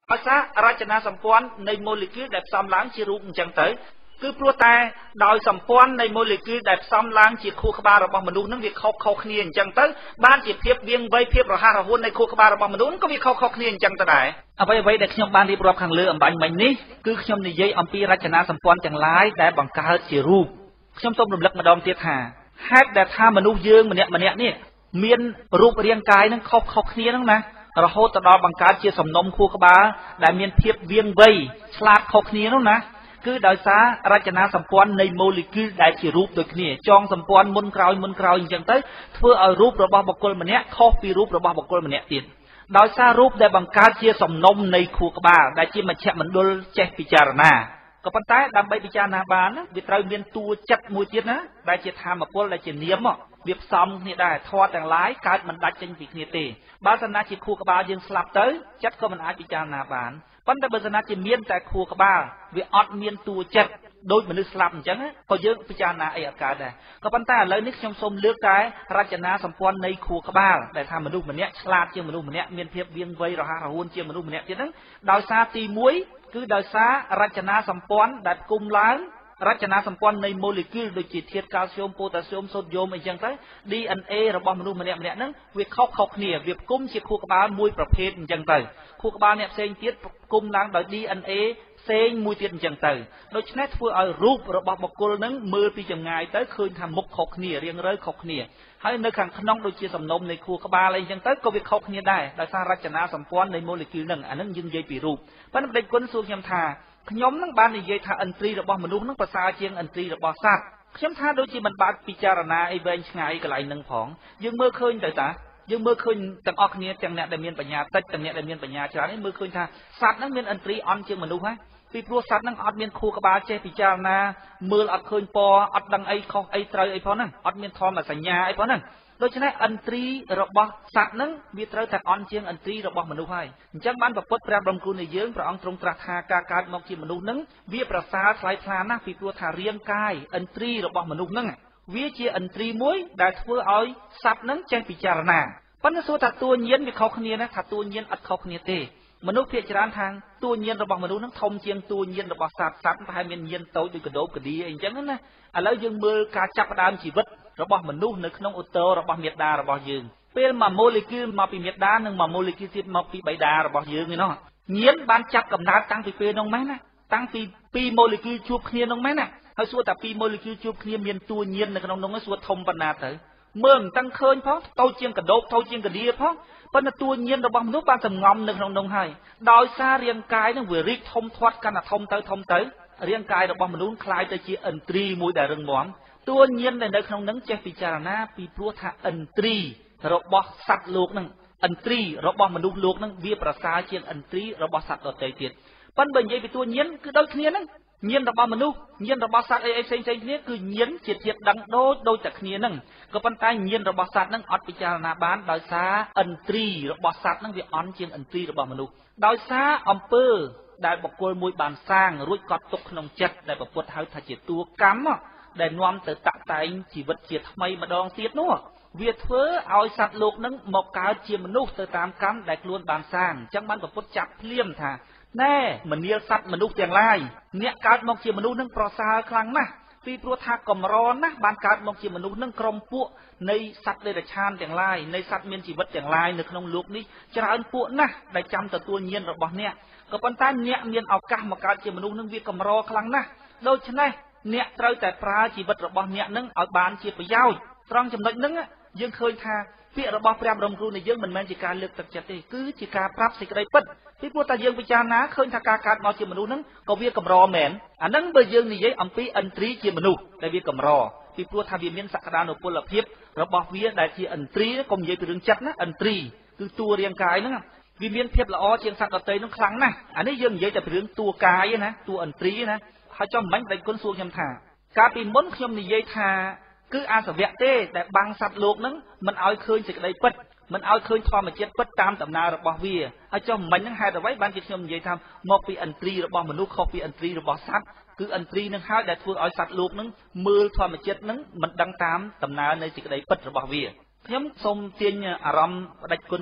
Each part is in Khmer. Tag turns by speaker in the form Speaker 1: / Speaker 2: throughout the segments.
Speaker 1: ภาษารจนาสัมพันธ์ในโมเลกุลแบบซ้ำล้างชีรูปจังเตยคือพวกแต่โดยสัมพันธ์ในโมเลกุลแบบซ้ำล้างจีคู่ขบาระบมนุษย์นั้นวิเคราะห์เนียนจังเตยบ้านจีเพียบเวียงใบเพียบระหาระหุ่นในคู่ขบาระบมนุษย์ก็วิเคราะห์เนียนจังแต่ไหนเอาไปเด็กขยมบ้านที่ปรบขังเรืออันบันมันนี้คือขยมในยัยอัมพีรจนาสัมพันธ์จังไรแต่บังการจีรูปขยมต้มรำลึกมาดองเตี้ยหาแฮดแต่ถ้ามนุษย์ยืงมันเนี่ยเมียนรูปเรียงกายนั้นเขาเนียนนั่งนะเราโหตดอบังการเชี่ยสมนมคู่ขบาได้เมียนเพียบเวียงใบฉลาดเขาเนียนนั่งนะคือโดยสารจนาสัมพันธ์ในโมเลกุลได้จีรูปโดยนี้จองสัมพันธ์มุนกราวอย่างจังเต้เพื่อเอารูประบอบบุคคลมันเนี้ยเข้าปีรูประบอบบุคคลมันเนี้ยติดโดยสารูปได้บังการเชี่ยสมนมในคู่ขบาได้จีมันเช่มันดลเจพิจารณาก็ปัญหาดำใบพิจารณาบานนะวิตรเมียนตัวจัดมวยจีนะได้จีทำมาพลได้จีเนียมเบียบซ้ำนี่ได้ทอดแต่งหลายการมันดัดจังปีกนี่ตีบาสนาจีคู่ขบายังสลับเต้จัดก็มันอาจพิจารณาบานปัญหาบาสนาจีเมียนแต่คู่ขบาวิอดเมียนตัวจัดโดยมนุษย์สลับจังก็เยอะพิจารณาไอ้อาการได้ก็ปัญหาเลยนิสยมสมเลือกได้รจนาสัมพันธ์ในคู่ขบาแต่ทำมนุษย์มันเนี้ยฉลาดเจียมนุษย์มันเนี้ยเมียนเพียบเวียงไวระหะระหุ่นเจียมนุษย์มันเนี้ยทีนั้นดาวซาตีมวยคือดาวซารจนาสัมพันธ์ดัดกุมล้างรจนาสัมพันธ์ในโมเลกุลโดยจิตเทียดแคลเซียมโพแทสเซียมโซเดียมอย่างไรดีเอ็นเอระบบมนุษย์มันเนี่ยนั้นวิเคราะห์เนี่ยวิบกุ้มจิตคู่กบาลมวยประเภทอย่างไรคู่กบาลเนี่ยเซนเทียดกุ้มล้างโดยดีเอ็นเอเซนมวยเทียดอย่างไรโดยฉะนั้นเพื่อเอารูประบบบุคคลนั้นมือปีจังไงแต่เคยทำมุกขอกเนี่ยเรียงร้อยขอกเนี่ยให้ในขังขนมโดยจีสมนมในคู่กบาลอะไรอย่างไรก็วิเคราะห์เนี่ยได้โดยสร้างรจนาสัมพันธ์ในโมเลกุลหนึ่งอันนั้นยิงใยปีรูปเพราะนั้นเป็นคนสูงยำทาขยมนั่งบ้านในยัยท่าอันตรีระบมนุษย์นั่งภาษาเชียงอันตรีระบสัตว์ขยมท่าโดยจีมันบาดพิจารณาไอเวนไงกับไหลหนึ่งผองยังเมื่อคืนแต่ตายังเมื่อคืนต่างออกเนี้ยจังเนี่ยได้เมียนปัญญาตัดจังเนี่ยได้เมียนปัญญาฉะนั้นเมื่อคืนท่าสัตว์นั่งเมียนอันตรีอ่อนเชียงมนุษย์ฮะปีพวกสัตว์นั่งอัดเมียนคูกบาเจพิจารณาเมื่ออัดคืนปออัดดังไอเขาไอไตรไอพอนั่งอัดเมียนทอมสัญญาไอพอนั่งโดยฉะนั้นอันตรีระบสัตว์นั้นมีเตาแต่อ่อนเชียงอันตรีระบมนุษย์ให้จังบ้านประพฤติแปรบำรุงในเยื้องพระองค์ทรงตรัสหาการมองที่มนุษย์นั้นเวียประสาสลายพลานะปีตัวทาเรียงกายอันตรีระบมนุษย์นั้นเวียเชียอันตรีมวยได้เพื่อเอาสัตว์นั้นแจ้งพิจารณาปัญญาสุถัดตัวเย็นมีเขาขณีนะถัดตัวเย็นอัดเขาขณีเตมนุษย์เพียรจารทางตัวเย็นระบมนุษย์นั้นทมเชียงตัวเย็นระบสัตว์พายเมียนเย็นโตดูกระโดดกระดีอย่างนั้นนะแล้วยังมือการจับดามชีวิตระบมนุษย์ในขนมอุตโตระบเมียดาระบยืนเป็นมาโมเลกุลมาปีเมียดาหนึ่งมาโมเลกุลที่มาปีใบดาระบยืนนี่เนาะเงี้ยบ้านจับกับน้ำตั้งปีเป็นน้องไหมนะตั้งปีโมเลกุลจูบเนียน้องไหมนะเขาสวดแต่ปีโมเลกุลจูบเนียเมียนตัวเย็นในขนมน้องก็สวดทมปนาเถอะเมืองตั้งเคยเพราะโตเจียงกระโดดโตเจียงกระดีเพราะเป็นตัวเย็นระบมนุษย์บ้านสงอมในขนมน้องให้ดอยซาเรียงกายนั่งเวริทมทอดกันอะทมเตยเรียงกายระบมนุษย์คลายแต่จีอันตรีมวยแต่เรื่องหมอนตัวเย็นในขนมนั้นจะพิจารณาปีพลัวทาอันตรีระบสัตว์โลกนั่งอันตรีระบมนุษย์โลกนั่งเวียประสาเชียงอันตรีระบสัตว์ตัวใจเตียนปั้นเป็นยัยไปตัวเย็นคือโดยเนี้ยนั่งเย็นระบมนุษย์เย็นระบสัตว์ไอเซนเนี้ยคือเย็นเฉียดเฉียดดังโดยจากเนี้ยนั่งก็ปั้นตายเย็นระบสัตว์นั่งอัดพิจารณาบ้านโดยซาอันตรีระบสัตว์นั่งเวียอ่อนเชียงอันตรีระบมนุษย์โดยซาอำเภอได้บอกกลมวยบานสร้างรุ่ยกอดตกขนมเจ็ดได้ประพฤติให้ทัดเจียตัวกัมได้นวมแต่ตะไตชีวิตเจียทำไมมาดองเสียดนัวเวียดเฟ้อเอาสัตว์โลกนั้นหมกกาวเจียมนุษย์ตามกัมได้กล้วนบานสร้างจังมันประพฤติจับเลี่ยมท่าแน่เหมือนเนียสัตว์มนุษย์อย่างไรเนี่ยการมองเจียมนุษย์นั้นปลอดสารครั้งนะปีพลัวทากรมร้อนนะบานการมองเจียมนุษย์นั้นกรมปุ่ในสัตว์เดรัจฉานอย่างไรในสัตว์เมียนชีวิตอย่างไรในขนมลูกนี้จะเอาปุ่นะได้จำแต่ตัวเย็นระบอบเนี่ยก็ปัญหาเนี่ยเมียนเอากะมาการเจียมนุษย์นั้นเวียกรมรอครั้งนะโดยฉะนั้นเนี่ยเราแต่ปลาชีวิตระบอบเนี่ยนั่งเอาบานเชียไปยาวตรังจำนวนนั่งยังเคยทาเพียระบอบพระบรมครูในยังมันแม้จิการเลือกตัดจัดที่คือจิการปรับสิกระไดปัดที่พวกตายังพิจารณาเคยทาการมาเชียมนุษย์นั่งก็เวียกรมรอแมนอันนั้นเบย์ยังนี่ยัยอัมพีอันตรีเชียมนุษย์ได้เวียกรมรอที่พวกทาเวียนสักการนุปลเพียบระบอบเวียได้เชียอันตรีก็มีเป็นเรื่องจัดนะอันตรีคือตัวเรียงกายนั่งวิเวียนเพียบละอเชียงสักกระเตยนั่งครั้งนะอันนี้ยังยัยแต่เป็นเรื่องตัวกายนะตัวอันตรีนะเขาจำมันเป็นคนสูงยำถาการปีม้นขยมนิยัยทาคืออาสเวะเต้แต่บางสัตว์โลกนั้นมันเอาเคยสิกระไดปัดมันเอาเคยทอมาเจ็ดปัดตามตำนาระบอบเวียเอาจำมันยังหายแต่ไว้บางจิตขยมนิยัยทำมอกปีอันตรีระบอบมนุษย์เขาปีอันตรีระบอบสัตว์คืออันตรีนั่งหายแต่ทั่วเอาสัตว์โลกนั้นมือทอมาเจ็ดนั้นมันดังตามตำนาในสิกระไดปัดระบอบเวียขยมทรงเตียนอารมณ์ได้กุญแจ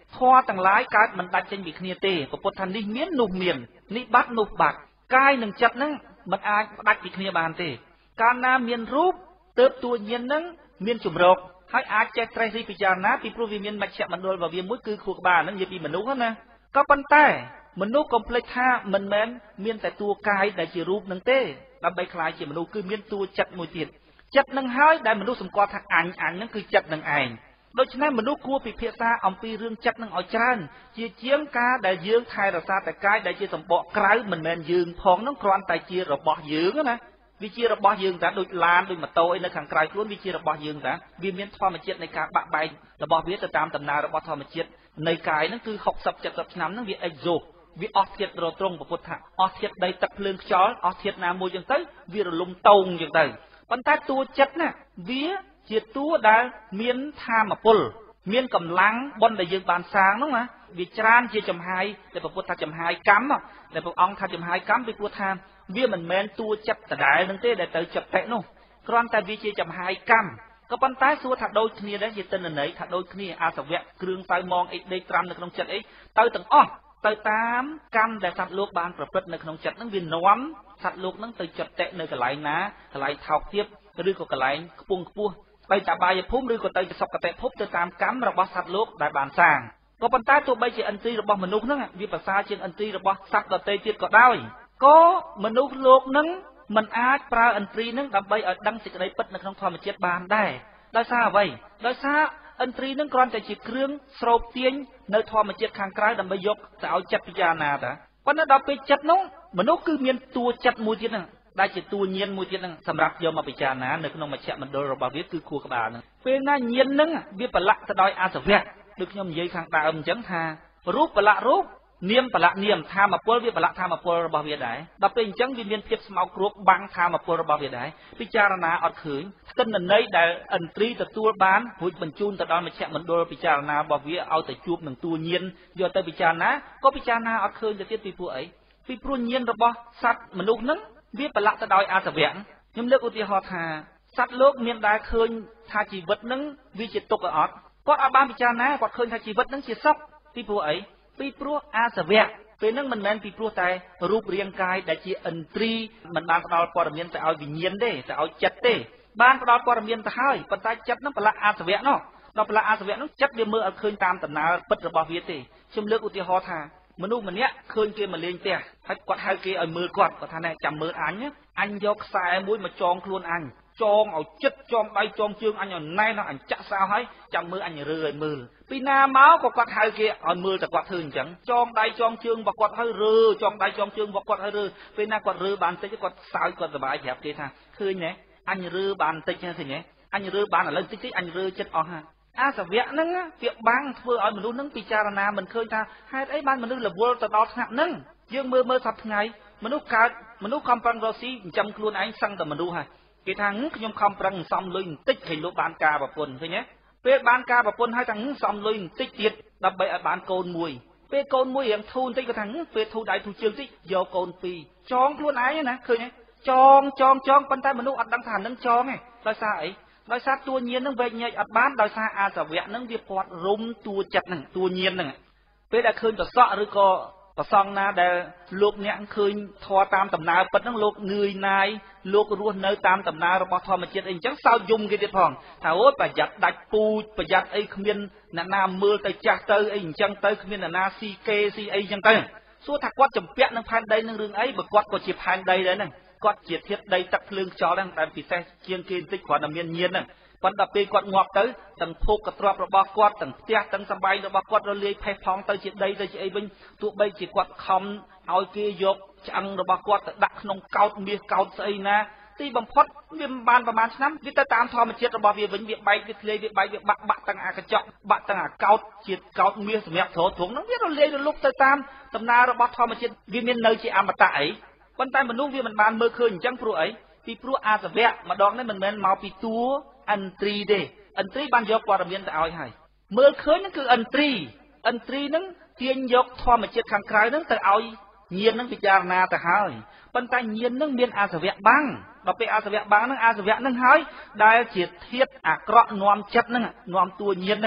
Speaker 1: ធម៌ទាំងឡាយកើតមិនដាច់ចេញពីគ្នាទេព្រះពុទ្ធថានេះមាននោះមាននេះបាត់នោះបាត់កាយនិងចិត្តហ្នឹងមិនអាចដាច់ពីគ្នាបានទេកាលណាមានរូបទើបតួញាណហ្នឹងមានជំរកហើយអាចចេះត្រេះរិះពិចារណាពីព្រោះវាមានមជ្ឈមណ្ឌលរបស់វាមួយគឺខួរក្បាលហ្នឹងនិយាយពីមនុស្សណាក៏ប៉ុន្តែមនុស្សកុំភ្លេចថាមិនមែនមានតែតួកាយដែលជារូបនឹងទេដើម្បីខ្លាយជាមនុស្សគឺមានតួចិត្តមួយទៀតចិត្តនឹងហើយដែលមនុស្សសម្គាល់ថាអញហ្នឹងគឺចិត្តនឹងឯងដូច្នេះមនុស្សគួរពិភាក្សាអំពីរឿងចិត្តនឹងឲ្យច្រើនជាជាងការដែលយើងថែរក្សាតែកាយដែលជាសម្បកក្រៅមិនមែនយើងផងនោះគ្រាន់តែជារបស់យើងណាវាជារបស់យើងតាដូចឡានដូចម៉ូតូអីនៅខាងក្រៅខ្លួនវាជារបស់យើងតាវាមានធម្មជាតិនៃការបាក់បែករបស់វាទៅតាមដំណើររបស់ធម្មជាតិនៃកាយហ្នឹងគឺ60-70ឆ្នាំហ្នឹងវាអេកហ្សូវាអស់ធាតុរត្រង់ពុទ្ធថាអស់ធាតុដីទឹកភ្លើងខ្យល់អស់ធាតុណាមួយចឹងទៅវារលំតោងចឹងទៅប៉ុន្តែតួចិត្តណាវាជាតួដែលមានធម៌ពលមានកម្លាំងបុណ្យដែលយើងបានសាងហ្នឹងណាវាច្រើនជាចំហាយដែលពុទ្ធថាចំហាយកម្មដែលព្រះអង្គថាចំហាយកម្មពីព្រោះថាវាមិនមែនតួចិត្តដដែលនឹងទេដែលទៅចិត្តតិនោះគ្រាន់តែវាជាចំហាយកម្មក៏ប៉ុន្តែសួរថាដូចគ្នាដែរជាទិន្នន័យថាដូចគ្នាអសវៈគ្រឿងសៅមងអីដេកត្រាំនៅក្នុងចិត្តអីទៅទាំងអស់ទៅតាមកម្មដែលសត្វលោកបានប្រព្រឹត្តនៅក្នុងចិត្តហ្នឹងវានាំសត្វលោកហ្នឹងទៅចិត្តតិនៅកន្លែងណាកន្លែងថោកទាបឬក៏កន្លែងខ្ពង់ខ្ពស់ទៅតាបាយភូមិឬក៏ទៅសុគតិភពទៅតាមកម្មរបស់សត្វលោកដែលបានសាងក៏ប៉ុន្តែទោះបីជាឥន្ទ្រីរបស់មនុស្សហ្នឹងវាប្រសើរជាងឥន្ទ្រីរបស់សត្វដទៃទៀតក៏ដោយក៏មនុស្សលោកហ្នឹងមិនអាចប្រើឥន្ទ្រីហ្នឹងដើម្បីឲ្យដឹងសេចក្តីពិតនៅក្នុងធម្មជាតិបានដែរដោយសារអ្វីដោយសារឥន្ទ្រីហ្នឹងគ្រាន់តែជាគ្រឿងស្រូបទាញនៅធម្មជាតិខាងក្រៅដើម្បីយកទៅឲ្យចិត្តពិចារណាតាប៉ុន្តែដល់ពេលចិត្តនោះមនុស្សគឺមានតួចិត្តមួយទៀតហ្នឹងដែលជាតួញាណមួយទៀតហ្នឹងសម្រាប់យកមកពិចារណានៅក្នុងមជ្ឈមណ្ឌលរបស់វាគឺខួរក្បាលហ្នឹងពេលណាញាណហ្នឹងវាប្រឡាក់ទៅដោយអសវៈដូចខ្ញុំនិយាយខាងដើមអញ្ចឹងថារូបប្រឡាក់រូបនាមប្រឡាក់នាមធម៌ពលវាប្រឡាក់ធម៌ពលរបស់វាដែរដល់ពេលអញ្ចឹងវាមានភាពស្មោកគ្រោកបាំងធម៌ពលរបស់វាដែរពិចារណាអត់ឃើញទិន្នន័យដែលឥន្ទ្រីទទួលបានរួចបញ្ជូនទៅដល់មជ្ឈមណ្ឌលពិចារណារបស់វាឲ្យទៅជួបនឹងតួញាណយកទៅពិចារណាក៏ពិចារណាអត់ឃើញទៅទៀតពីព្រោះអីពីព្រោះញាណរបស់សត្វមនុស្សហ្នឹងវាប្រឡាក់ទៅដោយអសវៈខ្ញុំលើកឧទាហរណ៍ថាសត្វលោកមានដែលឃើញថាជីវិតហ្នឹងវាជាទុក្ខអត់គាត់អត់បានពិចារណាគាត់ឃើញថាជីវិតហ្នឹងជាសុខពីព្រោះអីពីព្រោះអសវៈពេលហ្នឹងមិនមែនពីព្រោះតែរូបរាងកាយដែលជាឥន្ទ្រីមិនបានផ្ដល់ព័ត៌មានទៅឲ្យវិញ្ញាណទេទៅឲ្យចិត្តទេបានផ្ដល់ព័ត៌មានទៅហើយប៉ុន្តែចិត្តហ្នឹងប្រឡាក់អសវៈនោះដល់ប្រឡាក់អសវៈនោះចិត្តវាមើលអត់ឃើញតាមដំណើរពិតរបស់វាទេខ្ញុំលើកឧទាហរណ៍ថាមនុស្សម្នាក់ឃើញគេមកលេងផ្ទះហើយគាត់ហៅគេឲ្យមើលគាត់ថាណែចាំមើលអញយកខ្សែមួយមកចងខ្លួនអញចងឲ្យចិត្តចងដៃចងជើងអញឲ្យណែនអញចាក់សោហើយចាំមើលអញរើឲ្យមើលពីណាមកក៏គាត់ហៅគេឲ្យមើលតែគាត់ធ្វើអញ្ចឹងចងដៃចងជើងរបស់គាត់ឲ្យរើចងដៃចងជើងរបស់គាត់ឲ្យរើពេលណាគាត់រើបានតិចគាត់សើចគាត់សប្បាយប្រាប់គេថាឃើញទេអញរើបានតិចឃើញទេអញរើបានឥឡូវតិចអញរើចិត្តអស់ហើយអាសវៈហ្នឹងវាបាំងធ្វើឲ្យមនុស្សហ្នឹងពិចារណាមិនឃើញថាហេតុអីបានមនុស្សរវល់ទៅដល់ថ្នាក់ហ្នឹងយើងមើលសប្តាហ៍ថ្ងៃមនុស្សកើតមនុស្សខំប្រឹងរកស៊ីចិញ្ចឹមខ្លួនឯងសឹងតែមនុស្សហើយគេថាខ្ញុំខំប្រឹងសំលុយបន្តិចឃើញលោកបានការប្រពន្ធឃើញទេពេលបានការប្រពន្ធហើយថាសំលុយបន្តិចទៀតដើម្បីឲ្យបានកូនមួយពេលកូនមួយរៀងធូរបន្តិចក៏ថាពេលធូរដៃធូរជើងតិចយកកូនពីរចងខ្លួនឯងណាឃើញទេចងប៉ុន្តែមនុស្សអត់ដឹងថានឹងចងទេដោយសារអីដោយសារតួញាណនឹងវែកញែកអត់បានដោយសារអាសវៈនឹងវាពាត់រុំតួចិត្តនឹងតួញាណនឹងពេលដែលឃើញប្រសក់ឬក៏ប្រសងណាដែលលោកអ្នកឃើញធម៌តាមដំណើរពិតហ្នឹងលោកនឿយណាយលោករស់នៅតាមដំណើររបស់ធម្មជាតិអីអញ្ចឹងសោកយំគេទៀតផងថាអូយប្រយ័ត្នដាច់ពូជប្រយ័ត្នអីគ្មានអ្នកណាមើលទៅចាស់ទៅអីអញ្ចឹងទៅគ្មានអ្នកណាស៊ីគេស៊ីអីអញ្ចឹងទៅសួរថាគាត់ចម្ពាក់នឹងផែនដីនឹងរឿងអីបើគាត់ក៏ជាផែនដីដែរហ្នឹងគាត់ជាធាតុដីទឹកភ្លើងខ្យល់ហ្នឹងដែលពិសេសជាងគេបន្តិចគ្រាន់តែមានញៀនហ្នឹងប៉ុន្តែពេលគាត់ងាប់ទៅទាំងភោគកទ្របរបស់គាត់ទាំងផ្ទះទាំងសម្បែងរបស់គាត់រលាយផេះផង់ទៅជាដីទៅជាអីវិញទោះបីជាគាត់ខំឲ្យគេយកឆ្អឹងរបស់គាត់ទៅដាក់ក្នុងកោដ្ឋមាសកោដ្ឋស្អីណាទីបំផុតវាមិនបានប្រហែលឆ្នាំវាទៅតាមធម្មជាតិរបស់វាវិញវាបែកវាធ្លាយវាបែកវាបាក់ទាំងអាកញ្ចក់បាក់ទាំងអាកោដ្ឋជាកោដ្ឋមាសសម្រាប់ទ្រទ្រង់ហ្នឹងវារលាយរលុបទៅតាមដំណើររបស់ធម្មជាតិវាមាននៅជាអមតៈអីប៉ុន្តែមនុស្សវាមិនបានមើលឃើញអញ្ចឹងព្រោះអីពីព្រោះអាសវៈម្ដងនេះមិនមែនមកពីតួឥន្ទ្រីទេឥន្ទ្រីបានយកព័ត៌មានទៅឲ្យហើយមើលឃើញហ្នឹងគឺឥន្ទ្រីហ្នឹងទាញយកធម្មជាតិខាងក្រៅហ្នឹងទៅឲ្យញាណហ្នឹងពិចារណាទៅហើយប៉ុន្តែញាណហ្នឹងមានអាសវៈបាំងដល់ពេលអាសវៈបាំងហ្នឹងអាសវៈហ្នឹងហើយដែលជាធាតុអាក្រក់នាំចិត្តហ្នឹងនាំតួញាណហ្នឹង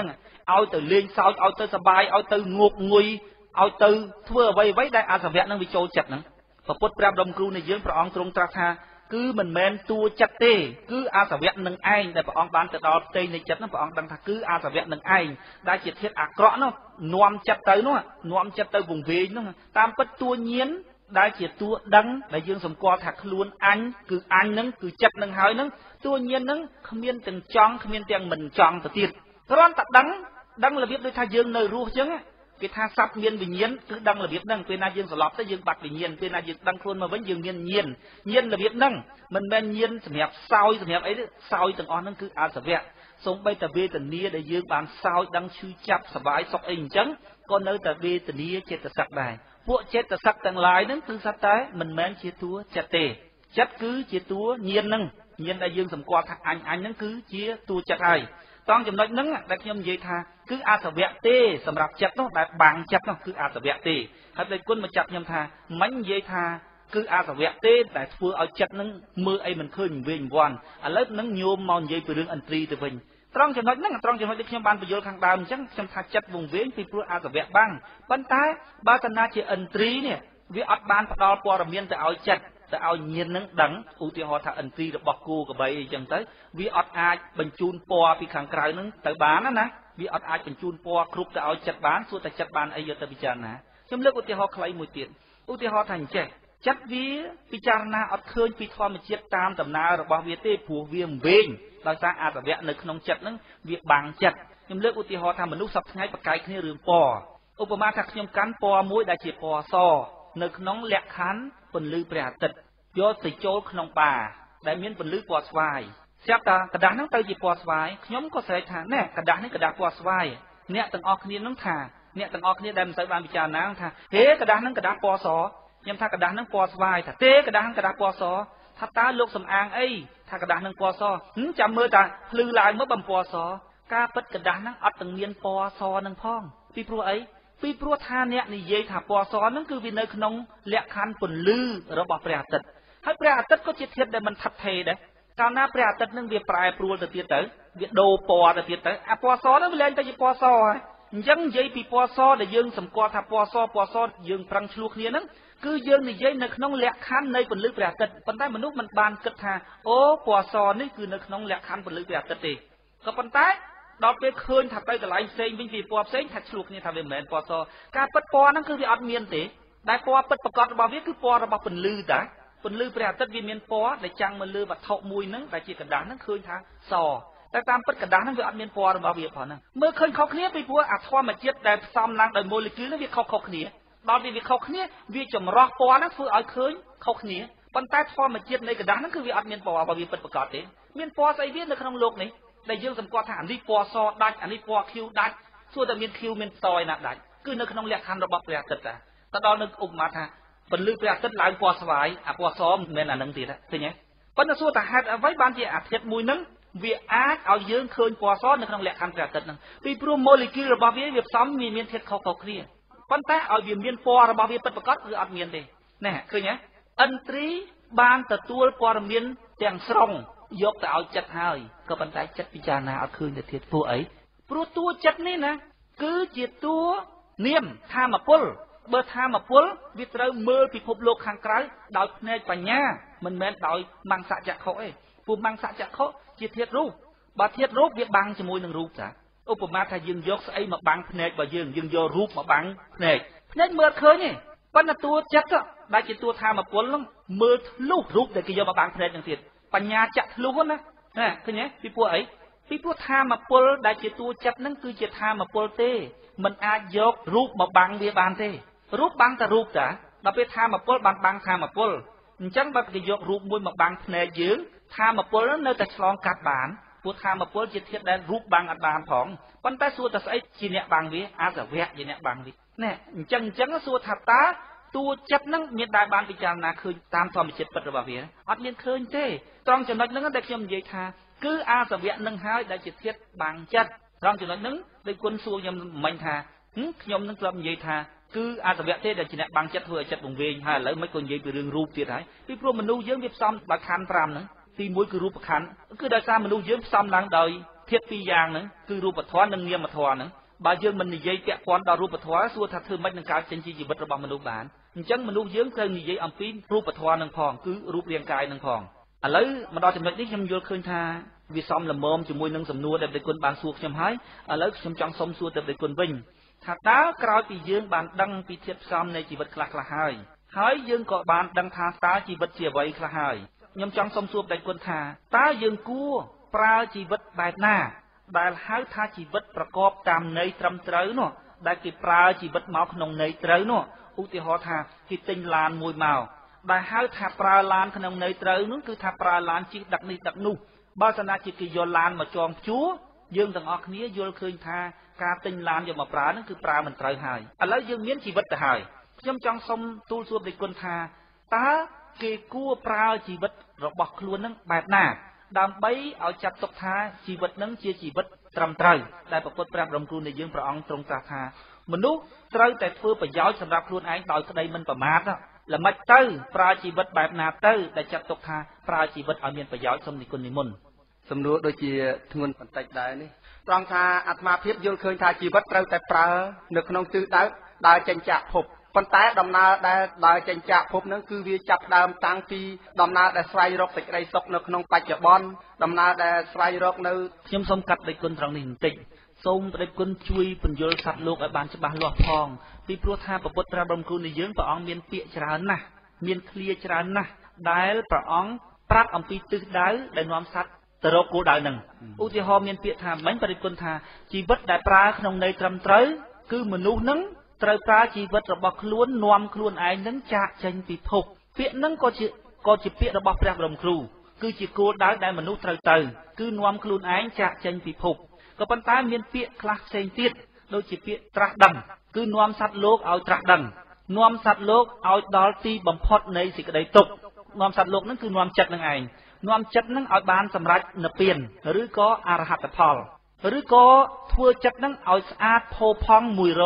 Speaker 1: ឲ្យទៅលេងសើចឲ្យទៅសប្បាយឲ្យទៅងប់ងុយឲ្យទៅធ្វើអ្វីដែលអាសវៈនឹងវាចូលចិត្តហ្នឹងព្រះពុទ្ធប្រាប់រំគ្រូនៃយើងព្រះអង្គទ្រង់ត្រាស់ថាគឺមិនមែនតួចិត្តទេគឺអាសវៈនឹងឯងដែលព្រះអង្គបានទៅដល់ផ្ទៃនៃចិត្តហ្នឹងព្រះអង្គដឹងថាគឺអាសវៈនឹងឯងដែលជាធាតុអាក្រក់នោះនាំចិត្តទៅនោះនាំចិត្តទៅវង្វេងនោះតាមពិតតួញៀនដែលជាតួដឹងដែលយើងសម្គាល់ថាខ្លួនអញគឺអញហ្នឹងគឺចិត្តនឹងហើយហ្នឹងតួញៀនហ្នឹងគ្មានទាំងចង់គ្មានទាំងមិនចង់ទៅទៀតគ្រាន់តែដឹងរបៀបដូចថាយើងនៅរស់អញ្ចឹងគេថាសត្វមានវិញ្ញាណគឺដឹងរបៀបហ្នឹងពេលណាយើងស្លាប់ទៅយើងបាត់វិញ្ញាណពេលណាយើងដឹងខ្លួនមកវិញយើងមានញៀនរបៀបហ្នឹងមិនមែនញៀនសម្រាប់សោយសម្រាប់អីទេសោយទាំងអស់ហ្នឹងគឺអសវៈសូម្បីតែវេទនាដែលយើងបានសោយដឹងឈឺចាប់សบายសុខអីអញ្ចឹងក៏នៅតែវេទនាចេតសិកដែរពួកចេតសិកទាំងឡាយហ្នឹងគឺសត្វតែមិនមែនជាតួចិត្តទេចិត្តគឺជាតួញៀនហ្នឹងញៀនដែលយើងសម្គាល់ថាអញហ្នឹងគឺជាតួចិត្តហើយត្រង់ចំណុចហ្នឹងដែលខ្ញុំនិយាយថាគឺអសវៈទេសម្រាប់ចិត្តនោះដែលបាំងចិត្តនោះគឺអសវៈទេហើយដោយគុណមកចាប់ខ្ញុំថាមិននិយាយថាគឺអសវៈទេដែលធ្វើឲ្យចិត្តនឹងមើលអីមិនឃើញវិញវាន់ឥឡូវនឹងញោមមកនិយាយពីរឿងឥន្ទ្រីទៅវិញត្រង់ចំណុចហ្នឹងត្រង់ចំណុចដែលខ្ញុំបានបញ្យល់ខាងដើមអញ្ចឹងខ្ញុំថាចិត្តវង្វេងពីព្រោះអសវៈបាំងប៉ុន្តែបើកណាជាឥន្ទ្រីនេះវាអត់បានផ្ដល់ព័ត៌មានទៅឲ្យចិត្តទៅឲ្យញៀននឹងដឹងឧទាហរណ៍ថាឥន្ទ្រីរបស់គោក្របីអីចឹងទៅវាអត់អាចបញ្ជូនពណ៌ពីខាងក្រៅនឹងទៅបានណាវាអត់អាចបញ្ជូនពណ៌គ្រប់ទៅឲ្យចិត្តបានសួរតែចិត្តបានអីយកទៅពិចារណាខ្ញុំលើកឧទាហរណ៍ខ្លីមួយទៀតឧទាហរណ៍ថាអញ្ចេះចិត្តវាពិចារណាអត់ឃើញពីធម្មជាតិតាមដំណើររបស់វាទេព្រោះវាវែងដោយសារអសវៈនៅក្នុងចិត្តនឹងវាបាំងចិត្តខ្ញុំលើកឧទាហរណ៍ថាមនុស្សសពថ្ងៃប្រកែកគ្នារឿងពណ៌ឧបមាថាខ្ញុំកាន់ពណ៌មួយដែលជាពណ៌សនៅក្នុងលក្ខខណ្ឌពន្លឺព្រះអាទិត្យយកទៅចូលក្នុងបាដែលមានពន្លឺពណ៌ស្វាយស្រាប់តែกระดาษហ្នឹងទៅជាពណ៌ស្វាយខ្ញុំក៏ស្រែកថាណែกระดาษនេះกระดาษពណ៌ស្វាយអ្នកទាំងអស់គ្នានឹងថាអ្នកទាំងអស់គ្នាដែលមិនសូវបានពិចារណាថាហេกระดาษហ្នឹងกระดาษពណ៌សខ្ញុំថាกระดาษហ្នឹងពណ៌ស្វាយថាទេกระดาษហ្នឹងกระดาษពណ៌សថាតើលោកសំអាងអីថាกระดาษហ្នឹងពណ៌សចាំមើលតាភ្លឺឡើងមកបំពណ៌សការពិតกระดาษហ្នឹងអត់ទាំងមានពណ៌សនឹងផងពីព្រោះអីពីព្រោះថាអ្នកនិយាយថាពណ៌សហ្នឹងគឺវានៅក្នុងលក្ខខណ្ឌពន្លឺរបស់ព្រះអាទិត្យហើយព្រះអាទិត្យក៏ជាធាតុដែលមិនថិតថេរដែរកាលណាព្រះអាទិត្យនឹងវាប្រែប្រួលទៅទៀតទៅវាដូរពណ៌ទៅទៀតទៅអាពណ៌សហ្នឹងវាលែងទៅជាពណ៌សហើយអញ្ចឹងនិយាយពីពណ៌សដែលយើងសម្គាល់ថាពណ៌សយើងប្រឹងឆ្លោះគ្នាហ្នឹងគឺយើងនិយាយនៅក្នុងលក្ខខណ្ឌនៃពន្លឺព្រះអាទិត្យប៉ុន្តែមនុស្សមិនបានគិតថាអូពណ៌សនេះគឺនៅក្នុងលក្ខខណ្ឌពន្លឺព្រះអាទិត្យទេក៏ប៉ុន្តែដល់ពេលឃើញថាទៅកន្លែងផ្សេងវិញពីពណ៌ផ្សេងថាឆ្លោះគ្នាថាវាមិនមែនពណ៌សការពិតពណ៌ហ្នឹងគឺវាអត់មានទេដែលពណ៌ពិតប្រកបរបស់វាគឺពណ៌របស់ពន្លឺតាពន្លឺព្រះអាទិត្យវាមានពណ៌ដែលចាំងមកលើវត្ថុមួយហ្នឹងដែលជាกระดาษហ្នឹងឃើញថាសតែតាមពិតกระดาษហ្នឹងវាអត់មានពណ៌របស់វាផងហ្នឹងមើលឃើញខុសគ្នាពីព្រោះអាធម្មជាតិដែលផ្សំឡើងដោយម៉ូលេគុលហ្នឹងវាខុសគ្នាដល់វាខុសគ្នាវាចម្រោះពណ៌ហ្នឹងធ្វើឲ្យឃើញខុសគ្នាប៉ុន្តែធម្មជាតិនៃกระดาษហ្នឹងគឺវាអត់មានពណ៌របស់វាពិតប្រាកដទេមានពណ៌ស្អីវានៅក្នុងโลกនេះដែលយើងសម្គាល់ថាអានេះពណ៌សដាច់អានេះពណ៌ខៀវដាច់សួរតែមានខៀវមានសឯណាដាច់គឺនៅក្នុងលក្ខខណ្ឌរបស់ព្រះអាទិត្យតែដល់នៅឧបមាថាពន្លឺព្រះអាទិត្យឡើងពណ៌ស្វាយអាពណ៌សមិនមែនអានឹងទៀតឃើញទេប៉ុន្តែសួរតែហេតុអ្វីបានជាអាធាតុមួយហ្នឹងវាអាចឲ្យយើងឃើញពណ៌សនៅក្នុងលក្ខខណ្ឌព្រះអាទិត្យហ្នឹងពីព្រោះម៉ូលេគុលរបស់វាផ្សំមានធាតុខុសៗគ្នាប៉ុន្តែឲ្យវាមានពណ៌របស់វាពិតប្រាកដគឺអត់មានទេណែឃើញទេឥន្ទ្រីបានទទួលព័ត៌មានទាំងស្រុងយកទៅឲ្យចិត្តហើយក៏ប៉ុន្តែចិត្តពិចារណាអត់ឃើញទៅទៀតពួកអីព្រោះតួចិត្តនេះណាគឺជាតួនាមធម្មពលបើធម្មពលវាត្រូវមើលពិភពលោកខាងក្រៅដោយភ្នែកបញ្ញាមិនមែនដោយមង្សចក្ខុទេព្រោះមង្សចក្ខុជាធាតុរូបបើធាតុរូបវាបាំងជាមួយនឹងរូបតាឧបមាថាយើងយកស្អីមកបាំងភ្នែករបស់យើងយករូបមកបាំងភ្នែកមើលឃើញទេប៉ុន្តែតួចិត្តដែលជាតួធម្មពលហ្នឹងមើលធ្លុះរូបដែលគេយកមកបាំងភ្នែកនឹងទៀតបញ្ញាចាក់ធ្លុះណាឃើញទេពីព្រោះអីពីព្រោះធម្មពលដែលជាតួចិត្តហ្នឹងគឺជាធម្មពលទេមិនអាចយករូបមកបាំងវាបានទេរូបបាំងតែរូបតាដល់ពេលធម្មពលបានបាំងធម្មពលអញ្ចឹងបើគេយករូបមួយមកបាំងភ្នែកយើងធម្មពលនៅតែឆ្លងកាត់បានព្រោះធម្មពលជាធាតុដែលរូបបាំងអត់បានផងប៉ុន្តែសួរតែស្អីជាអ្នកបាំងវាអសវៈជាអ្នកបាំងវាណែអញ្ចឹងសួរថាតើតួចិត្តហ្នឹងមានដែលបានពិចារណាឃើញតាមធម្មជាតិពិតរបស់វាអត់មានឃើញទេត្រង់ចំណុចហ្នឹងដែលខ្ញុំនិយាយថាគឺអសវៈនឹងហើយដែលជាធាតុបាំងចិត្តត្រង់ចំណុចហ្នឹងដោយគុណសួរខ្ញុំមិញថាខ្ញុំនឹងធ្លាប់និយាយថាគឺអសវៈទេដែលជាអ្នកបាំងចិត្តធ្វើឲ្យចិត្តវង្វេងហើយឥឡូវមិនក៏និយាយពីរឿងរូបទៀតហើយពីព្រោះមនុស្សយើងវាផ្សំដោយខណ្ឌ5ហ្នឹងទី1គឺរូបខណ្ឌគឺដោយសារមនុស្សយើងផ្សំឡើងដោយធាតុ2យ៉ាងហ្នឹងគឺរូបធម៌និងនាមធម៌ហ្នឹងបើយើងមិននិយាយពាក់ព័ន្ធដល់រូបធម៌សួរថាធ្វើម៉េចនឹងកើតចេញជាជីវិតរបស់មនុស្សបានអញ្ចឹងមនុស្សយើងត្រូវនិយាយអំពីរូបធម៌នឹងផងគឺរូបរាងកាយនឹងផងឥឡូវមកដល់ចំណុចនេះខ្ញុំយល់ឃើញថាវាសមល្មមជាមួយនឹងសំណួរដែលព្រះគុណបានសួរខ្ញុំហើយឥឡូវខ្ញុំចង់សុំសួរទៅព្រះគុណវិញថាតើក្រោយពីយើងបានដឹងពីធាតុផ្សំនៃជីវិតខ្លះៗហើយយើងក៏បានដឹងថាតើជីវិតជាអ្វីខ្លះហើយខ្ញុំចង់សុំសួរព្រះគុណថាតើយើងគួរប្រើជីវិតបែបណាដែលហៅថាជីវិតប្រកបតាមន័យត្រឹមត្រូវនោះដែលគេប្រើជីវិតមកក្នុងន័យត្រូវនោះឧទាហរណ៍ថាគេទិញឡានមួយមកដែលហៅថាប្រើឡានក្នុងន័យត្រូវនោះគឺថាប្រើឡានជិះដឹកនេះដឹកនោះបើសិនជាគេយកឡានមកចងព្យួរយើងទាំងអស់គ្នាយល់ឃើញថាការទិញឡានយកមកប្រើនោះគឺប្រើមិនត្រូវហើយឥឡូវយើងមានជីវិតទៅហើយខ្ញុំចង់សុំទូលសួរព្រះគុណថាតើគេគួរប្រើជីវិតរបស់ខ្លួននឹងបែបណាដើម្បីឲ្យចាត់ទុកថាជីវិតនឹងជាជីវិតត្រឹមត្រូវដែលព្រះពុទ្ធប្រាប់រំគ្រូនៃយើងព្រះអង្គទ្រង់ត្រាស់ថាមនុស្សត្រូវតែធ្វើប្រយោជន៍សម្រាប់ខ្លួនឯងដោយក្តីមិនប្រមាទល្មិចទៅប្រើជីវិតបែបណាទៅដែលចាត់ទុកថាប្រើជីវិតឲ្យមានប្រយោជន៍សូមនិគុណនិមន្ត
Speaker 2: សំណួរដូចជាធ្ងន់បន្តិចដែរនេះត្រង់ថាអាត្មាភាពយល់ឃើញថាជីវិតត្រូវតែប្រើនៅក្នុងទិសដៅដើរចេញចាកភពប៉ុន្តែដំណើរដែលដើរចេញចាកភពហ្នឹងគឺវាចាប់ដើមតាំងពីដំណើរដែលស្វែងរកសេចក្តីសុខនៅក្នុងបច្ចុប្បន្នដំណើរដែលស្វែងរកនៅ
Speaker 1: ខ្ញុំសូមកាត់ដេចគុណត្រង់នេះបន្តិចសូមព្រះគុណជួយពន្យល់សត្វលោកឲ្យបានច្បាស់លាស់ផងពីព្រោះថាព្រះពុទ្ធប្រាប់រំគ្រូនៃយើងព្រះអង្គមានពាក្យច្រើនណាស់មានឃ្លាច្រើនណាស់ដែលព្រះអង្គប្រាប់អំពីទិសដៅដែលនាំសត្វទៅរកគោលដៅហ្នឹងឧទាហរណ៍មានពាក្យថាមិញព្រះគុណថាជីវិតដែលប្រើក្នុងន័យត្រឹមត្រូវគឺមនុស្សហ្នឹងត្រូវប្រើជីវិតរបស់ខ្លួននាំខ្លួនឯងនឹងចាកចេញពីភពពាក្យហ្នឹងក៏ជាពាក្យរបស់ព្រះបរមគ្រូគឺជាគោលដៅដែលមនុស្សត្រូវទៅគឺនាំខ្លួនឯងចាកចេញពីភពក៏ប៉ុន្តែមានពាក្យខ្លះផ្សេងទៀតដូចជាពាក្យត្រាស់ដឹងគឺនាំសត្វលោកឲ្យត្រាស់ដឹងនាំសត្វលោកឲ្យដល់ទីបំផុតនៃសេចក្តីទុក្ខនាំសត្វលោកហ្នឹងគឺនាំចិត្តនឹងឯងនាំចិត្តនឹងឲ្យបានសម្រេចនិព្វានឬក៏អរហត្តផលឬក៏ធ្វើចិត្តនឹងឲ្យស្អាតផូរផង់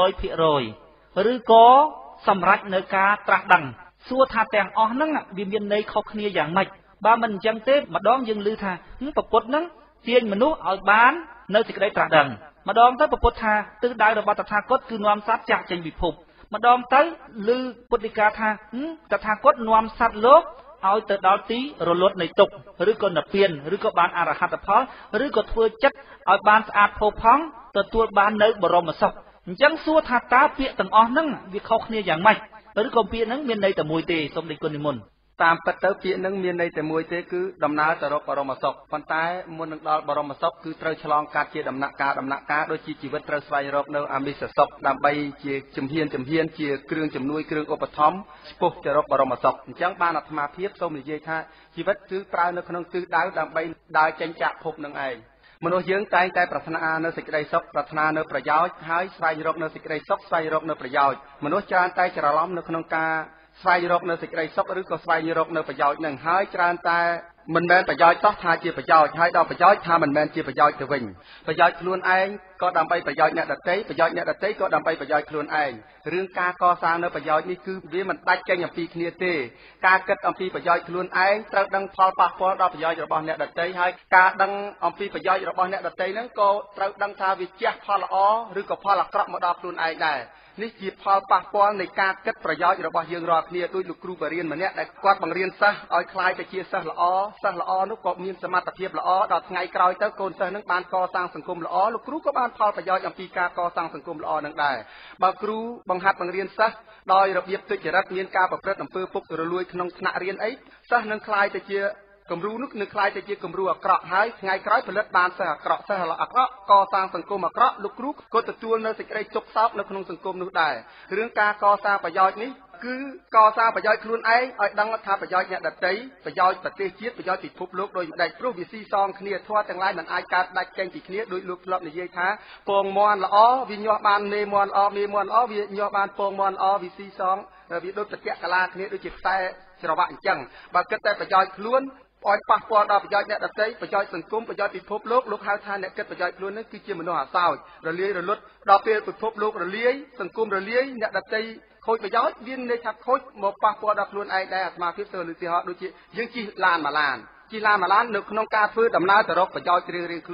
Speaker 1: 100% ឬក៏សម្រេចនៅការត្រាស់ដឹងសួរថាទាំងអស់ហ្នឹងវាមានន័យខុសគ្នាយ៉ាងម៉េចបើមិនអញ្ចឹងទេម្ដងយើងឮថាប្រពុតហ្នឹងទាញមនុស្សឲ្យបាននៅសេចក្តីត្រាស់ដឹងម្ដងទៅប្រពុតថាទិសដៅរបស់តថាគតគឺនាំសត្វចាក់ចេញពិភពម្ដងទៅឮពុទ្ធដីកាថាតថាគតនាំសត្វលោកឲ្យទៅដល់ទីរលត់នៃទុក្ខឬក៏និព្វានឬក៏បានអរហត្តផលឬក៏ធ្វើចិត្តឲ្យបានស្អាតផូរផង់ទទួលបាននៅបរមសុខអញ្ចឹងសួរថាតើពាក្យទាំងអស់ហ្នឹងវាខុសគ្នាយ៉ាងម៉េចឬក៏ពាក្យហ្នឹងមានន័យតែមួយទេសូមនិគុណនិមន្ត
Speaker 2: តាមពិតទៅពាក្យហ្នឹងមានន័យតែមួយទេគឺដំណើរទៅរកបរមសុខប៉ុន្តែមុននឹងដល់បរមសុខគឺត្រូវឆ្លងកាត់ជាដំណាក់កាលដូចជាជីវិតត្រូវស្វែងរកនៅអមិសសុខដើម្បីជាជំហានជាគ្រឿងជំនួយគ្រឿងឧបត្ថម្ភឆ្ពោះទៅរកបរមសុខអញ្ចឹងបានអាត្មាភាពសូមនិយាយថាជីវិតគឺប្រើនៅក្នុងទិសដៅដើម្បីដើរចេញចាកភពនឹងឯងមនុស្សយើងតែងតែប្រាថ្នានៅសេចក្តីសុខប្រាថ្នានៅប្រយោជន៍ហើយស្វែងរកនៅសេចក្តីសុខស្វែងរកនៅប្រយោជន៍មនុស្សច្រើនតែច្រឡំនៅក្នុងការស្វែងរកនៅសេចក្តីសុខឬក៏ស្វែងរកនៅប្រយោជន៍នឹងហើយច្រើនតែមិនមែនប្រយោជន៍សោះថាជាប្រយោជន៍ហើយដល់ប្រយោជន៍ថាមិនមែនជាប្រយោជន៍ទៅវិញប្រយោជន៍ខ្លួនឯងក៏ដើម្បីប្រយោជន៍អ្នកដទៃប្រយោជន៍អ្នកដទៃក៏ដើម្បីប្រយោជន៍ខ្លួនឯងរឿងការកសាងនៅប្រយោជន៍នេះគឺវាមិនដាច់ចេញអំពីគ្នាទេការគិតអំពីប្រយោជន៍ខ្លួនឯងត្រូវដឹងផលប៉ះពាល់ដល់ប្រយោជន៍របស់អ្នកដទៃហើយការដឹងអំពីប្រយោជន៍របស់អ្នកដទៃហ្នឹងក៏ត្រូវដឹងថាវាជះផលល្អឬក៏ផលអាក្រក់មកដល់ខ្លួនឯងដែរនេះជាផលប៉ះពាល់នៃការគិតប្រយោជន៍របស់យើងរាល់គ្នាដោយលោកគ្រូបរិញ្ញាម្នាក់ដែលគាត់បង្រៀនសិស្សឲ្យខ្លាយទៅជាសិស្សល្អនោះក៏មានសមត្ថភាពល្អដល់ថ្ងៃក្រោយទៅកូនសិស្សនឹងបានកសាងសង្គមល្អលោកគ្រូក៏បានផលប្រយោជន៍អំពីការកសាងសង្គមល្អនឹងដែរបើគ្រូបង្ហាត់បង្រៀនសិស្សដោយរបៀបទុច្ចរិតមានការប្រព្រឹត្តអំពើពុករលួយក្នុងថ្នាក់រៀនអីសិស្សនឹងខ្លាយទៅជាគំរូនោះនឹងខ្លាយទៅជាគំរូអាក្រក់ហើយថ្ងៃក្រោយផលិតបានសិស្សអាក្រក់កសាងសង្គមអាក្រក់លោកគ្រូក៏ទទួលនៅសេចក្តីទុក្ខសោកនៅក្នុងសង្គមនោះដែររឿងការកសាងប្រយោជន៍នេះគឺកសាងប្រយោជន៍ខ្លួនឯងឲ្យដឹងថាប្រយោជន៍អ្នកដទៃប្រយោជន៍ប្រទេសជាតិប្រយោជន៍ពិភពលោកដោយម្ដេចព្រោះវាស៊ីសងគ្នាធម៌ទាំងឡាយមិនអាចកើតដាច់ចេញពីគ្នាដោយលោកធ្លាប់និយាយថាពងមាន់ល្អវាញាស់បានមេមាន់ល្អវាញាស់បានពងមាន់ល្អវាស៊ីសងវាដូចប្រតិកលាគ្នាដូចជាខ្សែច្រវាក់អញ្ចឹងបើគិតតែប្រយោជន៍ខ្លួនឲ្យប៉ះពាល់ដល់ប្រយោជន៍អ្នកដទៃប្រយោជន៍សង្គមប្រយោជន៍ពិភពលោកហៅថាអ្នកគិតប្រយោជន៍ខ្លួននេះគឺជាមនុស្សអាសោចរលាយរលត់ដល់ពេលពិភពលោករលាយសង្គមរលាយអ្នកដទៃខូចប្រយោជន៍វាន័យថាខូចមកប៉ះពាល់ដល់ខ្លួនឯងដែរអាត្មាភាពទៅលើទីហោដូចជាយើងជិះឡានមួយឡាននៅក្នុងការធ្វើដំណើរទៅរកប្រយោជន៍រៀងៗខ្លួន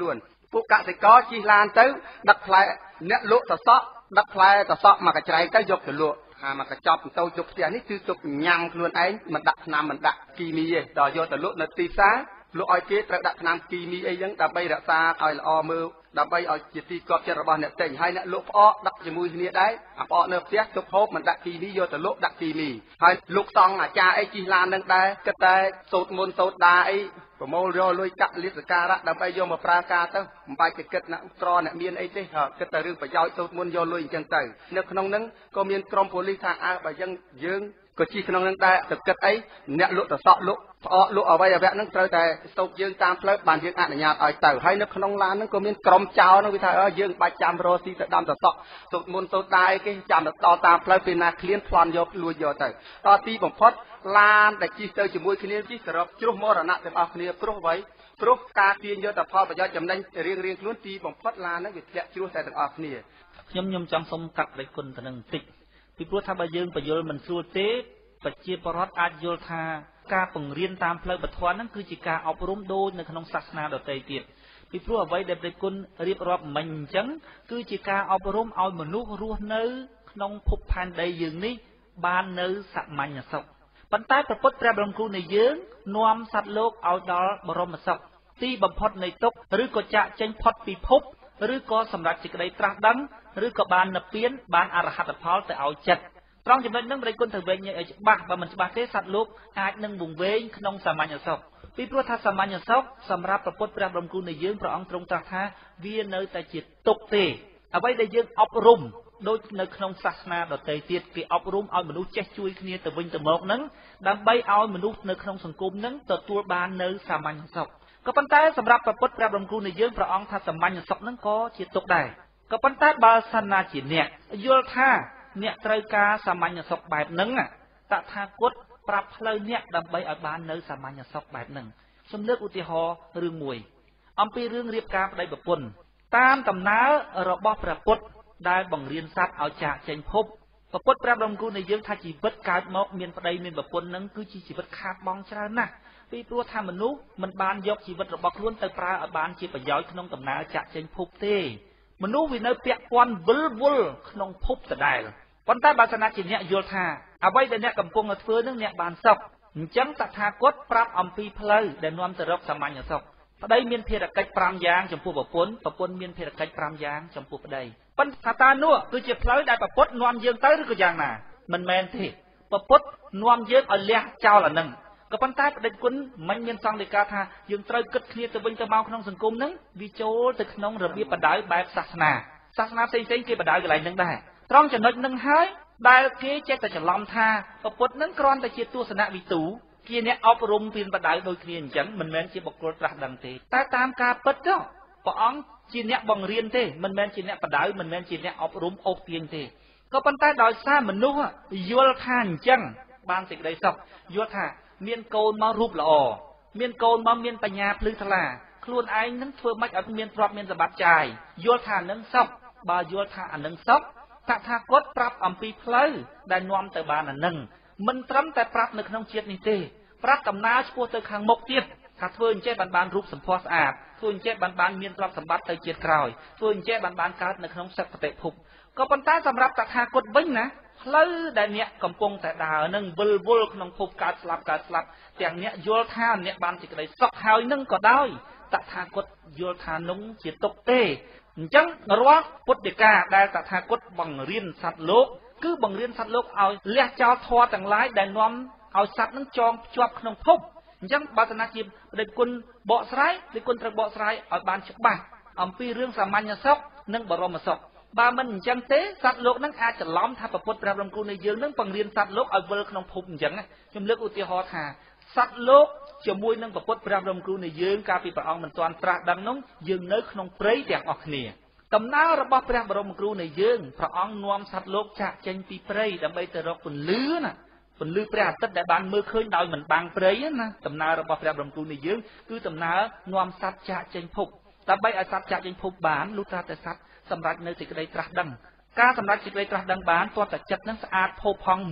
Speaker 2: ពួកកសិករជិះឡានទៅដឹកផ្លែអ្នកលក់សសក់ដឹកផ្លែសសក់មកកញ្ច្រែងទៅយកទៅលក់មកកញ្ចប់ទៅយកផ្ទះនេះគឺទុកញ៉ាំខ្លួនឯងមិនដាក់ថ្នាំមិនដាក់គីមីទេដល់យកទៅលក់នៅទីផ្សារលក់ឲ្យគេត្រូវដាក់ថ្នាំគីមីអីចឹងដើម្បីរក្សាឲ្យល្អមើលដើម្បីឲ្យជាទីគាប់ចិត្តរបស់អ្នកទិញហើយអ្នកលក់ផ្អកដឹកជាមួយគ្នាដែរអាផ្អកនៅផ្ទះទុកហូបមិនដាក់គីមីយកទៅលក់ដាក់គីមីហើយលោកសង្ឃអាចារ្យអីជិះឡាននឹងដែរគិតតែសូត្រមុនសូត្រដាអីប្រមូលយកលុយកាក់លៀបសការៈដើម្បីយកមកប្រើការទៅមិនបាច់ទៅគិតអ្នកក្រអ្នកមានអីទេគិតតែរឿងប្រយោជន៍សូត្រមុនយកលុយអញ្ចឹងទៅនៅក្នុងហ្នឹងក៏មានក្រុមប៉ូលីសថាបើយ៉ាងយើងក៏ជិះក្នុងហ្នឹងដែរទៅគិតអីអ្នកលក់តសក់លក់ផ្អកលក់អ្វីហ្នឹងត្រូវតែស្តុបយើងតាមផ្លូវបានយើងអនុញ្ញាតឲ្យទៅហើយនៅក្នុងឡានហ្នឹងក៏មានក្រុមចោរហ្នឹងវាថាយើងបាច់ចាំរកស៊ីទៅដាំតសក់សូត្រមុនសូត្រដាអីគេចាំទៅដល់តាមផ្លូវពេលណាឃ្លានប្លន់យកលួចយកទៅដល់ទីបំផុតឡានដែលជិះទៅជាមួយគ្នាជិះសរុបជ្រុះមរណៈទាំងអស់គ្នាព្រោះអ្វីព្រោះការទាញយកតែផលប្រយោជន៍ចំណេញរៀងខ្លួនទីបំផុតឡានហ្នឹងវាធ្លាក់ជ្រុះតែទាំងអស់គ្នា
Speaker 1: ខ្ញុំចង់សុំកាត់ប្រគុណទៅនឹងបន្តិចពីព្រោះថាបើយើងបញ្យល់មិនស្រួលទេប្រជាពលរដ្ឋអាចយល់ថាការបង្រៀនតាមផ្លូវបធម៌ហ្នឹងគឺជាការអប់រំដូចនៅក្នុងសាសនាដទៃទៀតពីព្រោះអ្វីដែលព្រះគុណរៀបរាប់មិញអញ្ចឹងគឺជាការអប់រំឲ្យមនុស្សរស់នៅក្នុងភពផែនដីយើងនេះបាននៅសាមញ្ញសុខប៉ុន្តែព្រះពុទ្ធព្រះបរមគ្រូនៃយើងនាំសត្វលោកឲ្យដល់បរមសុខទីបំផុតនៃទុក្ខឬក៏ចាកចេញផុតពីភពឬក៏សម្រាប់សេចក្តីត្រាស់ដឹងឬក៏បាននិព្វានបានអរហត្តផលទៅឲ្យចិត្តត្រង់ចំណុចហ្នឹងព្រះគុណត្រូវវែងញែកឲ្យច្បាស់បើមិនច្បាស់ទេសត្វលោកអាចនឹងវង្វេងក្នុងសាមញ្ញសុខពីព្រោះថាសាមញ្ញសុខសម្រាប់ព្រះពុទ្ធព្រះបរមគ្រូនៃយើងព្រះអង្គទ្រង់ត្រាស់ថាវានៅតែជាទុក្ខទេអ្វីដែលយើងអប់រំដូចនៅក្នុងសាសនាដទៃទៀតគេអប់រំឲ្យមនុស្សចេះជួយគ្នាទៅវិញទៅមកហ្នឹងដើម្បីឲ្យមនុស្សនៅក្នុងសង្គមហ្នឹងទទួលបាននៅសាមញ្ញសុខក៏ប៉ុន្តែសម្រាប់ព្រះពុទ្ធព្រះបរមគ្រូនៃយើងព្រះអង្គថាសាមញ្ញសុខហ្នឹងក៏ជាទុក្ខដែរក៏ប៉ុន្តែបើសិនណាជាអ្នកយល់ថាអ្នកត្រូវការសាមញ្ញសុខបែបហ្នឹងតថាគតប្រាប់ផ្លូវអ្នកដើម្បីឲ្យបាននៅសាមញ្ញសុខបែបហ្នឹងខ្ញុំលើកឧទាហរណ៍រឿងមួយអំពីរឿងរៀបការប្តីប្រពន្ធតាមដំណើររបស់ព្រះពុទ្ធដែលបង្រៀនសត្វឲ្យចាកចេញភពព្រះពុទ្ធព្រះបរមគ្រូនៃយើងថាជីវិតកើតមកមានប្តីមានប្រពន្ធហ្នឹងគឺជាជីវិតខាតបង់ច្រើនណាស់ពីព្រោះថាមនុស្សមិនបានយកជីវិតរបស់ខ្លួនទៅប្រើឲ្យបានជាប្រយោជន៍ក្នុងដំណើរចាកចេញភពទេមនុស្សវានៅពាក់ព័ន្ធវិលវល់ក្នុងភពដដែលប៉ុន្តែបើសិនជាអ្នកយល់ថាអ្វីដែលអ្នកកំពុងធ្វើនឹងអ្នកបានសុខអញ្ចឹងតថាគតប្រាប់អំពីផ្លូវដែលនាំទៅរកសាមញ្ញសុខប្តីមានភារកិច្ច5យ៉ាងចំពោះប្រពន្ធមានភារកិច្ច5យ៉ាងចំពោះប្តីប៉ុន្តែតានោះគឺជាផ្លូវដែលប្រពុតនាំយើងទៅឬក៏យ៉ាងណាមិនមែនទេប្រពុតនាំយើងឲ្យលះចោលអានឹងក៏ប៉ុន្តែប្រដេចគុណមិនមានសង្ឃដីកាថាយើងត្រូវគិតគ្នាទៅវិញទៅមកក្នុងសង្គមហ្នឹងវាចូលទៅក្នុងរបៀបបដៅបែបសាសនាផ្សេងៗគេបដៅកន្លែងហ្នឹងដែរត្រង់ចំណុចហ្នឹងហើយដែលគេចេះតែច្រឡំថាប្រពុតហ្នឹងគ្រាន់តែជាទស្សនវិទូជាអ្នកអប់រំពីបដៅដូចគ្នាអញ្ចឹងមិនមែនជាបុគ្គលត្រាស់ដឹងទេតែតាមការពិតទៅព្រះអង្គជាអ្នកបង្រៀនទេមិនមែនជាអ្នកបដៅមិនមែនជាអ្នកអប់រំអូសទាញទេក៏ប៉ុន្តែដោយសារមនុស្សយល់ថាអញ្ចឹងបានសេចក្តីសុខយល់ថាមានកូនមករូបល្អមានកូនមកមានបញ្ញាភ្លឺថ្លាខ្លួនឯងនឹងធ្វើម៉េចឲ្យមានទ្រព្យមានសម្បត្តិចាយយល់ថានឹងសុខបើយល់ថាអានឹងសុខតថាគតប្រាប់អំពីផ្លូវដែលនាំទៅបានអានឹងមិនត្រឹមតែប្រាប់នៅក្នុងជាតិនេះទេប្រាប់ដំណើរឆ្ពោះទៅខាងមុខទៀតថាធ្វើអញ្ចេះបានរូបសម្ផស្សស្អាតធ្វើអញ្ចេះបានមានទ្រព្យសម្បត្តិទៅជាតិក្រោយធ្វើអញ្ចេះបានកើតនៅក្នុងសក្តិភពក៏ប៉ុន្តែសម្រាប់តថាគតវិញណាផ្លូវដែលអ្នកកំពុងតែដើរនឹងវិលវល់ក្នុងភពកើតស្លាប់ទាំងអ្នកយល់ថាអ្នកបានសេចក្តីសុខហើយនឹងក៏ដោយតថាគតយល់ថានោះជាទុក្ខទេអញ្ចឹងរាល់ពុទ្ធដីកាដែលតថាគតបង្រៀនសត្វលោកគឺបង្រៀនសត្វលោកឲ្យលះចោលធម៌ទាំងឡាយដែលនាំឲ្យសត្វនឹងចងភ្ជាប់ក្នុងភពអញ្ចឹងបើសិនជាព្រះគុណបកស្រាយព្រះគុណត្រូវបកស្រាយឲ្យបានច្បាស់អំពីរឿងសាមញ្ញសុខនិងបរមសុខបើមិនអញ្ចឹងទេសត្វលោកនឹងអាចច្រឡំថាព្រះពុទ្ធព្រះបរមគ្រូនៃយើងនឹងបង្រៀនសត្វលោកឲ្យវិលក្នុងភពអញ្ចឹងខ្ញុំលើកឧទាហរណ៍ថាសត្វលោកជាមួយនឹងព្រះពុទ្ធព្រះបរមគ្រូនៃយើងកាលពីព្រះអង្គមិនទាន់ត្រាស់ដឹងនោះយើងនៅក្នុងព្រៃទាំងអស់គ្នាដំណើររបស់ព្រះបរមគ្រូនៃយើងព្រះអង្គនាំសត្វលោកចាក់ចេញពីព្រៃដើម្បីទៅរកពន្លឺណាពន្លឺព្រះអាទិត្យដែលបានមើលឃើញដោយមិនបាំងព្រៃណាដំណើររបស់ព្រះបរមគ្រូនៃយើងគឺដំណើរនាំសត្វចាក់ចេញភពដើម្បីឲ្យសត្វចាក់ចេញភពបានលុះត្រាតែសត្វសម្រាប់នៅសេចក្តីត្រាស់ដឹងការសម្រាប់សេចក្តីត្រាស់ដឹងបានទាល់តែចិត្តនឹងស្អាតផូរផង់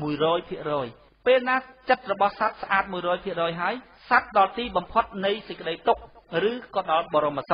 Speaker 1: 100% ពេលណាចិត្តរបស់សត្វស្អាត 100% ហើយសត្វដល់ទីបំផុតនៃសេចក្តីទុក្ខឬក៏ដល់បរមសុខ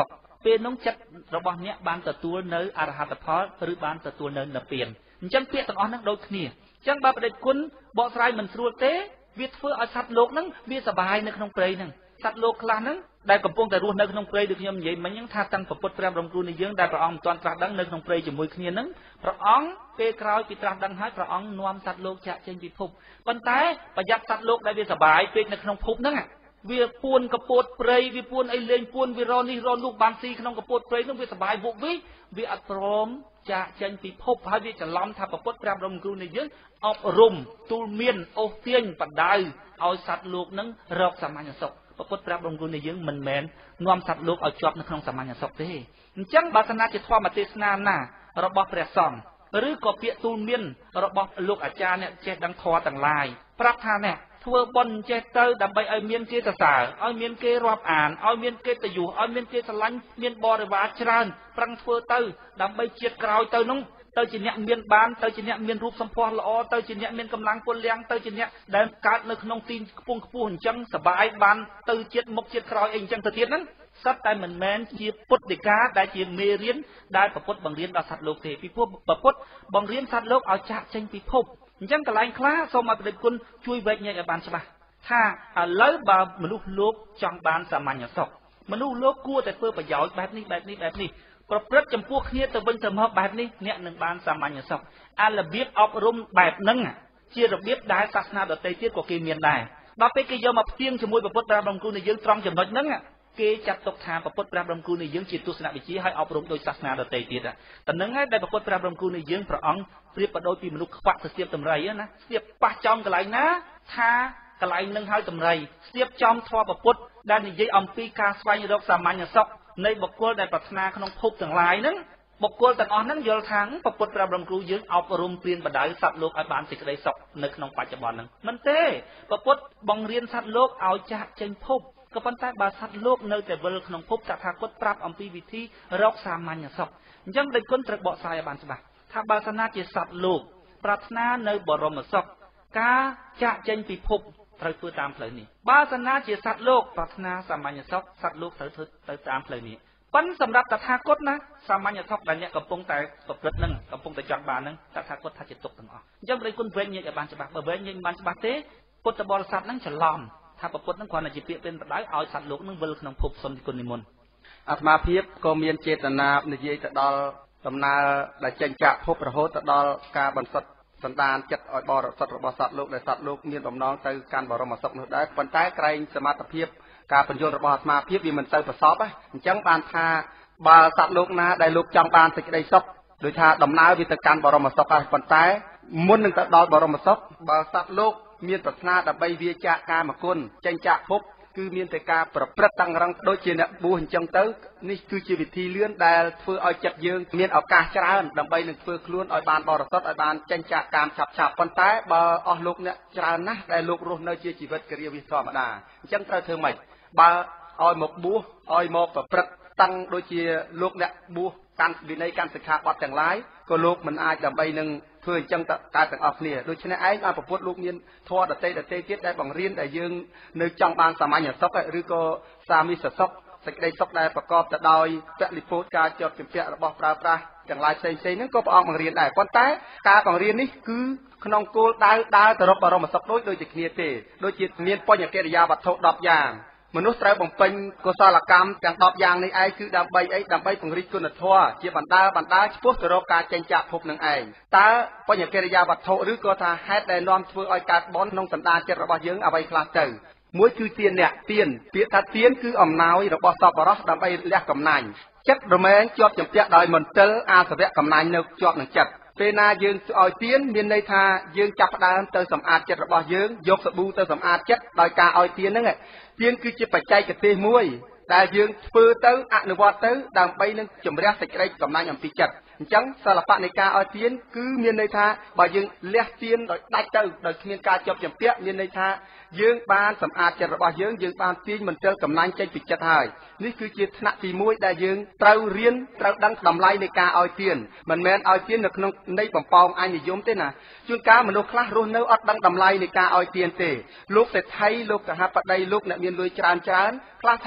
Speaker 1: ពេលនោះចិត្តរបស់អ្នកបានទទួលនៅអរហត្តផលឬបានទទួលនៅនិព្វានអញ្ចឹងពាក្យទាំងអស់ហ្នឹងដូចគ្នាអញ្ចឹងបើបដិគុណបកស្រាយមិនស្រួលទេវាធ្វើឲ្យសត្វលោកហ្នឹងវាសប្បាយនៅក្នុងព្រៃហ្នឹងសត្វលោកខ្លះហ្នឹងដែលកំពុងតែរស់នៅក្នុងព្រៃដូចខ្ញុំនិយាយមិញហ្នឹងថាតាំងពុទ្ធព្រះបរមគ្រូនៃយើងដែលព្រះអង្គមិនទាន់ត្រាស់ដឹងនៅក្នុងព្រៃជាមួយគ្នាហ្នឹងព្រះអង្គពេលក្រោយពីត្រាស់ដឹងហើយព្រះអង្គនាំសត្វលោកចាក់ចេញពីភពប៉ុន្តែប្រយ័ត្នសត្វលោកដែលវាសប្បាយពេកនៅក្នុងភពហ្នឹងវាពួនកពតព្រៃវាពួនអីលេងពួនវារនេះរនោះបានស៊ីក្នុងកពតព្រៃនោះវាសប្បាយវុកវិវាអត់ព្រមចាក់ចេញពីភពហើយវាច្រឡំថាពុទ្ធព្រះបរមគ្រូនៃយើងអប់រំទូលមានអូសទាញបដៅឲ្យសត្វលោកនឹងរកសាមញ្ញសុខពុទ្ធព្រះបរមគ្រូនៃយើងមិនមែននាំសត្វលោកឲ្យជាប់នៅក្នុងសាមញ្ញសុខទេអញ្ចឹងបើសិនជាធម្មទេសនាណារបស់ព្រះសង្ឃឬក៏ពាក្យទូលមានរបស់លោកអាចារ្យអ្នកចេះដឹងធម៌ទាំងឡាយប្រាប់ថានេះធ្វើបុណ្យចេះទៅដើម្បីឲ្យមានគេសរសើរឲ្យមានគេរាប់អានឲ្យមានគេតយុះឲ្យមានគេស្រឡាញ់មានបរិវារច្រើនប្រឹងធ្វើទៅដើម្បីជាតិក្រោយទៅនោះទៅជាអ្នកមានបានទៅជាអ្នកមានរូបសម្ផស្សល្អទៅជាអ្នកមានកម្លាំងពលលៀងទៅជាអ្នកដែលកើតនៅក្នុងទីខ្ពង់ខ្ពស់អញ្ចឹងសបាយបានទៅជាតិមុខជាតិក្រោយអីអញ្ចឹងទៅទៀតហ្នឹងសត្វតែមិនមែនជាពុទ្ធដីកាដែលជាមេរៀនដែលពុទ្ធបង្រៀនដល់សត្វលោកទេពីព្រោះពុទ្ធបង្រៀនសត្វលោកឲ្យចាក់ចេញពីភពអញ្ចឹងកន្លែងខ្លះសូមឲ្យព្រះគុណជួយវែកញែកឲ្យបានច្បាស់ថាឥឡូវបើមនុស្សលោកចង់បានសាមញ្ញសុខមនុស្សលោកគួរតែធ្វើប្រយោជន៍បែបនេះប្រព្រឹត្តចំពោះគ្នាទៅវិញទៅមកបែបនេះអ្នកនឹងបានសាមញ្ញសុខអារបៀបអប់រំបែបហ្នឹងជារបៀបដែលសាសនាដទៃទៀតក៏គេមានដែរដល់ពេលគេយកមកផ្ទៀងជាមួយពុទ្ធព្រះបរមគ្រូនៃយើងត្រង់ចំណុចហ្នឹងគេចាត់ទុកថាពុទ្ធព្រះបរមគ្រូនៃយើងជាទស្សនវិជ្ជាឲ្យអប់រំដោយសាសនាដទៃទៀតតែហ្នឹងហើយដែលពុទ្ធព្រះបរមគ្រូនៃយើងព្រះអង្គប្រៀបបដូចពីមនុស្សខ្វាក់ទៅស្ទាបតម្រៃណាស្ទាបប៉ះចំកន្លែងណាថាកន្លែងនឹងហើយតម្រៃស្ទាបចំធម៌ពុទ្ធដែលនិយាយអំពីការស្វែងរកសាមញ្ញសុខនៃបុគ្គលដែលប្រាថ្នាក្នុងភពទាំងឡាយហ្នឹងបុគ្គលទាំងអស់ហ្នឹងយល់ថាពុទ្ធព្រះបរមគ្រូយើងអប់រំព្រានបដៅសត្វលោកឲ្យបានសេចក្តីសុខនៅក្នុងបច្ចុប្បន្នហ្នឹងមិនទេពុទ្ធបង្រៀនសត្វលោកឲ្យចាកចេញភពក៏ប៉ុន្តែបើសត្វលោកនៅតែវិលក្នុងភពតថាគតប្រាប់អំពីវិធីរកសាមញ្ញសុខអញ្ចឹងដូចគុណត្រូវបកស្រាយឲ្យបានច្បាស់ថាបើសិនជាសត្វលោកប្រាថ្នានៅបរមសុខការចាកចេញពីភពត្រូវធ្វើតាមផ្លូវនេះបើសិនជាសត្វលោកប្រាថ្នាសាមញ្ញសុខសត្វលោកត្រូវធ្វើទៅតាមផ្លូវនេះប៉ុន្តែសម្រាប់តថាគតណាសាមញ្ញសុខដែលអ្នកកំពុងតែប្រព្រឹត្តនឹងកំពុងតែចង់បាននឹងតថាគតថាជាទុកទាំងអស់អញ្ចឹងព្រះគុណវែងញែកឲ្យបានច្បាស់បើវែងញែកបានច្បាស់ទេពុទ្ធបរិស័ទនឹងច្រឡំថាពុទ្ធនឹងគ្រាន់តែជាពាក្យเป็นបដៅឲ្យសត្វលោកនឹងវិលក្នុងភពសុំគុណនិមន្ត
Speaker 2: អាត្មាភាពក៏មានចេតនានិយាយទៅដល់ដំណើរដែលចេញចាក់ភពរហូតទៅដល់ការបន្សុទ្ធសន្តានចិត្តឲ្យបរិសុទ្ធរបស់សត្វលោកដែលសត្វលោកមានបំណងទៅកាន់បរមសុខនោះដែរប៉ុន្តែក្រែងសមត្ថភាពការបញ្យល់របស់អាត្មាភាពវាមិនទៅប្រសពអញ្ចឹងបានថាបើសត្វលោកណាដែលលោកចង់បានសេចក្តីសុខដោយថាដំណើរវាទៅកាន់បរមសុខហើយប៉ុន្តែមុននឹងទៅដល់បរមសុខបើសត្វលោកមានប្រាថ្នាដើម្បីវាចាកកាមគុណចេញចាកភពគឺមានតែការប្រព្រឹត្តតឹងរឹងដូចជាអ្នកបួសអញ្ចឹងទៅនេះគឺជាវិធីលឿនដែលធ្វើឲ្យចិត្តយើងមានឱកាសច្រើនដើម្បីនឹងធ្វើខ្លួនឲ្យបានបរិសុទ្ធឲ្យបានចេញចាកកាមឆាប់ប៉ុន្តែបើអស់លោកអ្នកច្រើនណាស់ដែលលោករស់នៅជាជីវិតគរិយាវិធម្មតាអញ្ចឹងត្រូវធ្វើម៉េចបើឲ្យមកបួសឲ្យមកប្រព្រឹត្តតឹងដូចជាលោកអ្នកបួសកាន់វិន័យកាន់សិក្ខាបទទាំងឡាយក៏លោកមិនអាចដើម្បីនឹងធ្វើអញ្ចឹងកើតទាំងអស់គ្នាដូច្នេះឯងឲ្យប្រពុតលោកមានធម៌ដតេទៀតដែលបង្រៀនដែលយើងនៅចង់បានសាមញ្ញសុខឬក៏សាមីសសុខសេចក្តីសុខដែលប្រកបទៅដោយពលិពោតការជាប់ជំពាក់របស់ប្រើប្រាស់ទាំងឡាយផ្សេងហ្នឹងក៏ព្រះអង្គបង្រៀនដែរប៉ុន្តែការបង្រៀននេះគឺក្នុងគោលដៅដើរទៅរកបរមសុខដូចជាគ្នាទេដូចជាមានបញ្ញកិរិយាវត្ថុ10យ៉ាងមនុស្សត្រូវបំពេញកុសលកម្មទាំង10យ៉ាងនេះឯងគឺដើម្បីអីដើម្បីពង្រីកគុណធម៌ជាបណ្ដាឆ្ពោះទៅរកការចេញចាកភពនឹងឯងតើបញ្ញកិរិយាវត្ថុឬក៏ថាហេតុដែលនាំធ្វើឲ្យកើតបនក្នុងសន្តានចិត្តរបស់យើងអ្វីខ្លះទៅមួយគឺទានពាក្យថាទានគឺអំណោយរបស់សពរោះដើម្បីលះកំណាញ់ចិត្តរមែងជាប់ជំពាក់ដោយមន្ទិលអាសវៈកំណាញ់នៅជាប់នឹងចិត្តពេលណាយើងឲ្យទានមានន័យថាយើងចាប់ផ្ដើមទៅសម្អាតចិត្តរបស់យើងយកសាប៊ូទៅសម្អាតចិត្តដោយការឲ្យទានហ្នឹងទានគឺជាបច្ចេកទេសមួយដែលយើងធ្វើទៅអនុវត្តទៅដើម្បីនឹងជំរះសេចក្តីកំណាញ់អំពីចិត្តអញ្ចឹងសិល្បៈនៃការឲ្យទានគឺមានន័យថាបើយើងលះទានដោយដាច់ទៅដោយគ្មានការជាប់ជំពាក់មានន័យថាយើងបានសម្អាតចិត្តរបស់យើងបានទាញមន្ទិលកំណាញ់ចេញពីចិត្តហើយនេះគឺជាថ្នាក់ទី1ដែលយើងត្រូវរៀនត្រូវដឹងតម្លៃនៃការឲ្យទានមិនមែនឲ្យទាននៅក្នុងន័យបំពងអញនិយមទេណាជួនកាលមនុស្សខ្លះរស់នៅអត់ដឹងតម្លៃនៃការឲ្យទានទេលោកសេដ្ឋីលោកកហបតីលោកអ្នកមានលុយច្រើនខ្លះថា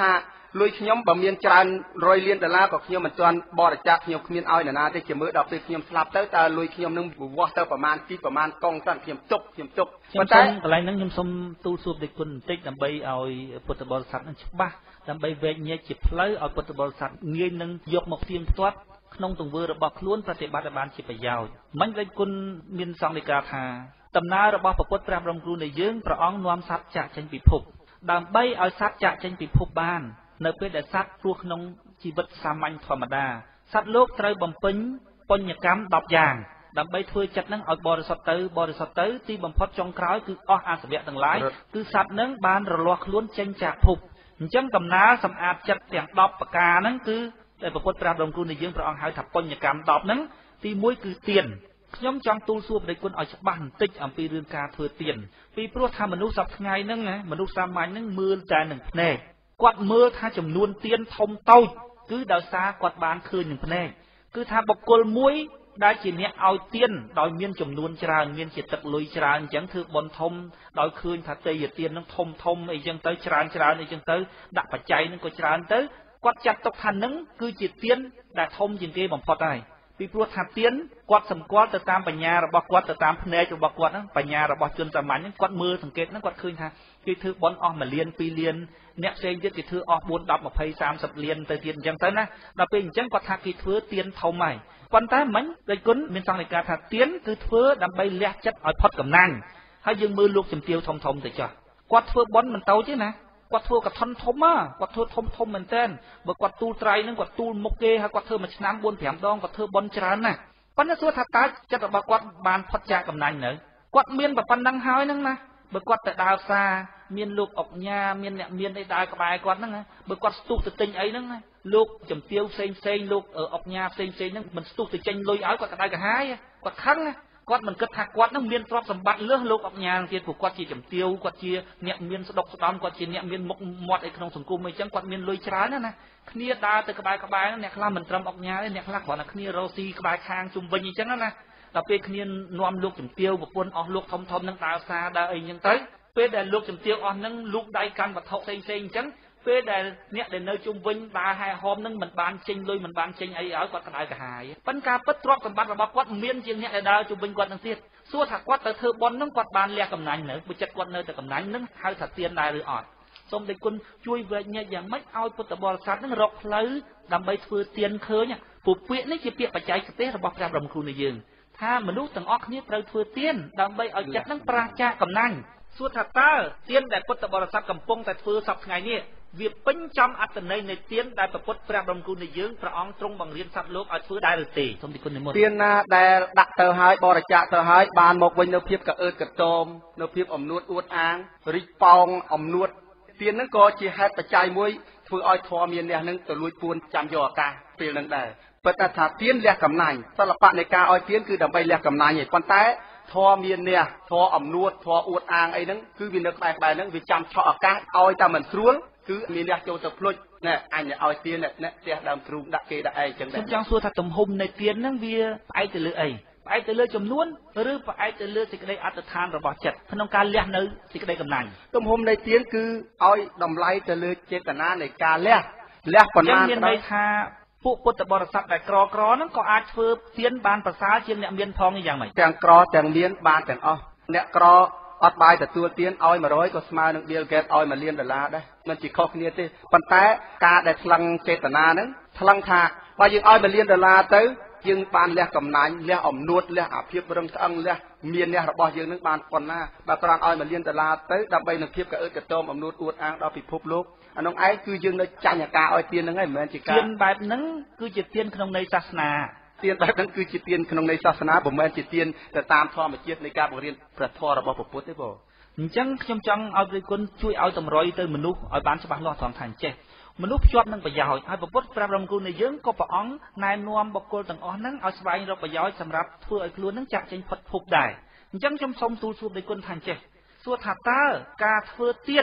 Speaker 2: លុយខ្ញុំបើមានច្រើន100 លានដុល្លារក៏ខ្ញុំមិនទាន់បរិច្ចាគខ្ញុំគ្មានឲ្យនរណាទេជាមើលដល់ពេលខ្ញុំស្លាប់ទៅតើលុយខ្ញុំនឹងវាស់ទៅប្រមាណទីប្រមាណកងសិនខ្ញុំទុក
Speaker 1: ប៉ុន្តែកន្លែងហ្នឹងខ្ញុំសូមទូលសួរដេកគុណបន្តិចដើម្បីឲ្យពុទ្ធបរិស័ទនឹងច្បាស់ដើម្បីវែកញែកជាផ្លូវឲ្យពុទ្ធបរិស័ទងាយនឹងយកមកផ្ទៀងផ្ទាត់ក្នុងទង្វើរបស់ខ្លួនប្រតិបត្តិបានជាប្រយោជន៍មិនដេកគុណមានសង្ឃដីកាថាដំណើររបស់ព្រះពុទ្ធព្រះបរមគ្រូនៃយើងព្រះអង្គនាំសត្វចាក់ចេញពិភពដើម្បីឲ្យសត្វចាក់ចេញពិភពបាននៅពេលដែលសត្វរស់ក្នុងជីវិតសាមញ្ញធម្មតាសត្វលោកត្រូវបំពេញបញ្ញកម្ម10យ៉ាងដើម្បីធ្វើចិត្តនឹងឲ្យបរិសុទ្ធទៅទីបំផុតចុងក្រោយគឺអស់អាសវៈទាំងឡាយគឺសត្វនឹងបានរលាស់ខ្លួនចេញจากភពអញ្ចឹងដំណើរសម្អាតចិត្តទាំង10ប្រការហ្នឹងគឺដែលព្រះពុទ្ធព្រះបរមគ្រូនៃយើងព្រះអង្គហៅថាបញ្ញកម្ម10ហ្នឹងទី1គឺទានខ្ញុំចង់ទូលសួរព្រះគុណឲ្យច្បាស់បន្តិចអំពីរឿងការធ្វើទានពីព្រោះថាមនុស្សសប្តាហ៍ថ្ងៃហ្នឹងមនុស្សសាមញ្ញហ្នឹងមើលតែនឹងភ្នែកគាត់មើលថាចំនួនទានធំតូចគឺដោយសារគាត់បានឃើញនឹងភ្នែកគឺថាបុគ្គលមួយដែលជាអ្នកឲ្យទានដោយមានចំនួនច្រើនមានជាទឹកលុយច្រើនអញ្ចឹងធ្វើបុណ្យធំដោយឃើញថាទេយទាននឹងធំអីចឹងទៅច្រើនអីចឹងទៅដាក់បច្ច័យនឹងក៏ច្រើនទៅគាត់ចាត់ទុកថានឹងគឺជាទានដែលធំជាងគេបំផុតហើយពីព្រោះថាទានគាត់សម្គាល់ទៅតាមបញ្ញារបស់គាត់ទៅតាមភ្នែករបស់គាត់ហ្នឹងបញ្ញារបស់ជនសាមញ្ញហ្នឹងគាត់មើលសង្កេតហ្នឹងគាត់ឃើញថាគេធ្វើបុណ្យអស់1លាន2លានអ្នកផ្សេងទៀតគេធ្វើអស់4 10 20 30លានទៅទៀតអញ្ចឹងទៅណាដល់ពេលអញ្ចឹងគាត់ថាគេធ្វើទានធំហើយប៉ុន្តែមិញដូចគុណមានសង្កេតថាទានគឺធ្វើដើម្បីលះចិត្តឲ្យផុតកំណាញ់ហើយយើងមើលលោកជំទាវធំទៅចុះគាត់ធ្វើបុណ្យមិនតូចទេណាគាត់ធ្វើកឋិនធំគាត់ធ្វើធំមែនតើបើគាត់ទូលត្រៃនឹងគាត់ទូលមុខគេហើយគាត់ធ្វើមួយឆ្នាំ 4-5 ដងគាត់ធ្វើបុណ្យច្រើនណាស់ប៉ុន្តែសួរថាតើចិត្តរបស់គាត់បានផុតចាកកំណាញ់នៅគាត់មានប៉ុណ្ណឹងហើយហ្នឹងណាបើគាត់ទៅដើរផ្សារមានលោកអុកញ៉ាមានអ្នកមានអីដើរក្បែរគាត់ហ្នឹងបើគាត់ស្ទុះទៅទិញអីហ្នឹងលោកជំទាវផ្សេងលោកអុកញ៉ាផ្សេងហ្នឹងមិនស្ទុះទៅចេញលុយឲ្យគាត់ក្តៅក្រហាយគាត់ខឹងគាត់មិនគិតថាគាត់នឹងមានទ្រព្យសម្បត្តិលើសលោកអុកញ៉ាទៀតព្រោះគាត់ជាជំទាវគាត់ជាអ្នកមានស្ដុកស្ដំគាត់ជាអ្នកមានមុខមាត់អីក្នុងសង្គមអីចឹងគាត់មានលុយច្រើនណាគ្នាដើរទៅក្បែរអ្នកខ្លះមិនត្រឹមអុកញ៉ាទេអ្នកខ្លះគ្រាន់តែគ្នារស់ស៊ីក្បែរខាងជុំវិញអីចឹងណាដល់ពេលគ្នានាំលោកជំទាវប្រពន្ធអស់លោកធំនឹងដើរផ្សារដើរអីចឹងទៅពេលដែលលោកជំទាវអស់នឹងលោកដៃកាន់វត្ថុផ្សេងអញ្ចឹងពេលដែលអ្នកដែលនៅជុំវិញដើរហែហោមនឹងមិនបានចេញលុយមិនបានចេញអីឲ្យគាត់ក្តៅក្រហាយប៉ុន្តែការពិតទ្រព្យសម្បត្តិរបស់គាត់មានជាងអ្នកដែលដើរជុំវិញគាត់នឹងទៀតសួរថាគាត់ទៅធ្វើបុណ្យនឹងគាត់បានលះកំណាញ់នៅបើចិត្តគាត់នៅតែកំណាញ់នឹងហៅថាទានដែរឬអត់សូមដេចគុណជួយវែកញែកយ៉ាងម៉េចឲ្យពុទ្ធបរិស័ទនឹងរកផ្លូវដើម្បីធ្វើទានឃើញពួកពាក្យនេះជាពាក្យបច្ចេកទេសរបស់ព្រះបរមគ្រូនៃយើងថាមនុស្សទាំងអស់គ្នាត្រូវធ្វើទានដើម្បីឲ្យចិត្តនឹងប្រាសចាកកំណាញ់សួរថាតើទានដែលពុទ្ធបរិស័ទកំពុងតែធ្វើសប្តាហ៍ថ្ងៃនេះវាពេញចំអត្ថន័យនៃទានដែលព្រះពុទ្ធព្រះបរមគ្រូនៃយើងព្រះអង្គទ្រង់បង្រៀនសត្វលោកឲ្យធ្វើដែរឬទេសូមទីគុណនិមន្ត
Speaker 2: ទានណាដែលដាក់ទៅហើយបរិច្ចាគទៅហើយបានមកវិញនៅភាពកអើតកតោមនៅភាពអំនួតអួតអាងរិះប៉ោងអំនួតទានហ្នឹងក៏ជាហេតុបច្ច័យមួយធ្វើឲ្យធម៌មានអ្នកហ្នឹងទៅលួចពួនចាំយកឱកាសពេលហ្នឹងដែរប៉ុន្តែថាទានលះកំណាញ់សិល្បៈនៃការឲ្យទានគឺដើម្បីលះកំណាញ់ឯងប៉ុន្តែធម៌មានអ្នកធម៌អំនួតធម៌អួតអាងអីហ្នឹងគឺវានៅក្បែរហ្នឹងវាចាំឆក់ឱកាសឲ្យតែមិនស្រួលគឺមានអ្នកចូលទៅភ្លុចណែអញឲ្យទានអ្នកផ្ទះដើមទ្រូងដាក់គេដាក់ឯងចឹងដែរ
Speaker 1: ខ្ញុំចង់សួរថាទំហំនៃទានហ្នឹងវាផ្អែកទៅលើអីផ្អែកទៅលើចំនួនឬផ្អែកទៅលើសេចក្តីអត្តដ្ឋានរបស់ចិត្តក្នុងការលះនៅសេចក្តីកំណាញ់
Speaker 2: ទំហំនៃទានគឺឲ្យតម្លៃទៅលើចេតនានៃការលះប៉ុន្មាន
Speaker 1: មានន័យថាពួកពុទ្ធបរិស័ទដែលក្រហ្នឹងក៏អាចធ្វើទានបានប្រសើរជាងអ្នកមានផងយ៉ាងម៉េច
Speaker 2: ទាំងក្រទាំងមានបានទាំងអស់អ្នកក្រអត់បាយទទួលទានឲ្យ100ក៏ស្មើនឹង Bill Gates ឲ្យ$1លានដែរមិនជាខុសគ្នាទេប៉ុន្តែការដែលថ្លឹងចេតនាហ្នឹងថ្លឹងថាបើយើងឲ្យ$1លានទៅយើងបានលះកំណាញ់លះអំនួតលះអាភិបរឹងស្អឹងលះមានអ្នករបស់យើងនឹងបានប៉ុណ្ណាបើប្រាំងឲ្យ$1លានទៅដើម្បីនឹងភាពកអើតកតោមអំនួតអួតអាងដល់ពិភពលោកអានោះឯងគឺយើងនៅចាញ់អាការឲ្យទានហ្នឹងឯងមិនមែនជាការ
Speaker 1: ទានបែបហ្នឹងគឺជាទានក្នុងន័យសាសនា
Speaker 2: ទានបែបហ្នឹងគឺជាទានក្នុងន័យសាសនាមិនមែនជាទានទៅតាមធម្មជាតិនៃការបង្រៀនព្រះធម៌របស់ព្រះពុទ្ធទេបង
Speaker 1: អញ្ចឹងខ្ញុំចង់ឲ្យព្រះគុណជួយឲ្យតម្រុយទៅមនុស្សឲ្យបានច្បាស់លាស់ត្រង់ថាអញ្ចេះមនុស្សភ្ជាប់នឹងប្រយោជន៍ហើយព្រះពុទ្ធព្រះបរមគ្រូនៃយើងក៏ព្រះអង្គណែនាំបុគ្គលទាំងអស់ហ្នឹងឲ្យស្វែងរកប្រយោជន៍សម្រាប់ធ្វើឲ្យខ្លួនហ្នឹងចាក់ចេញផុតភពដែរអញ្ចឹងខ្ញុំសូមទូលសួរព្រះគុណថាអញ្ចេះសួរថាតើការធ្វើទាន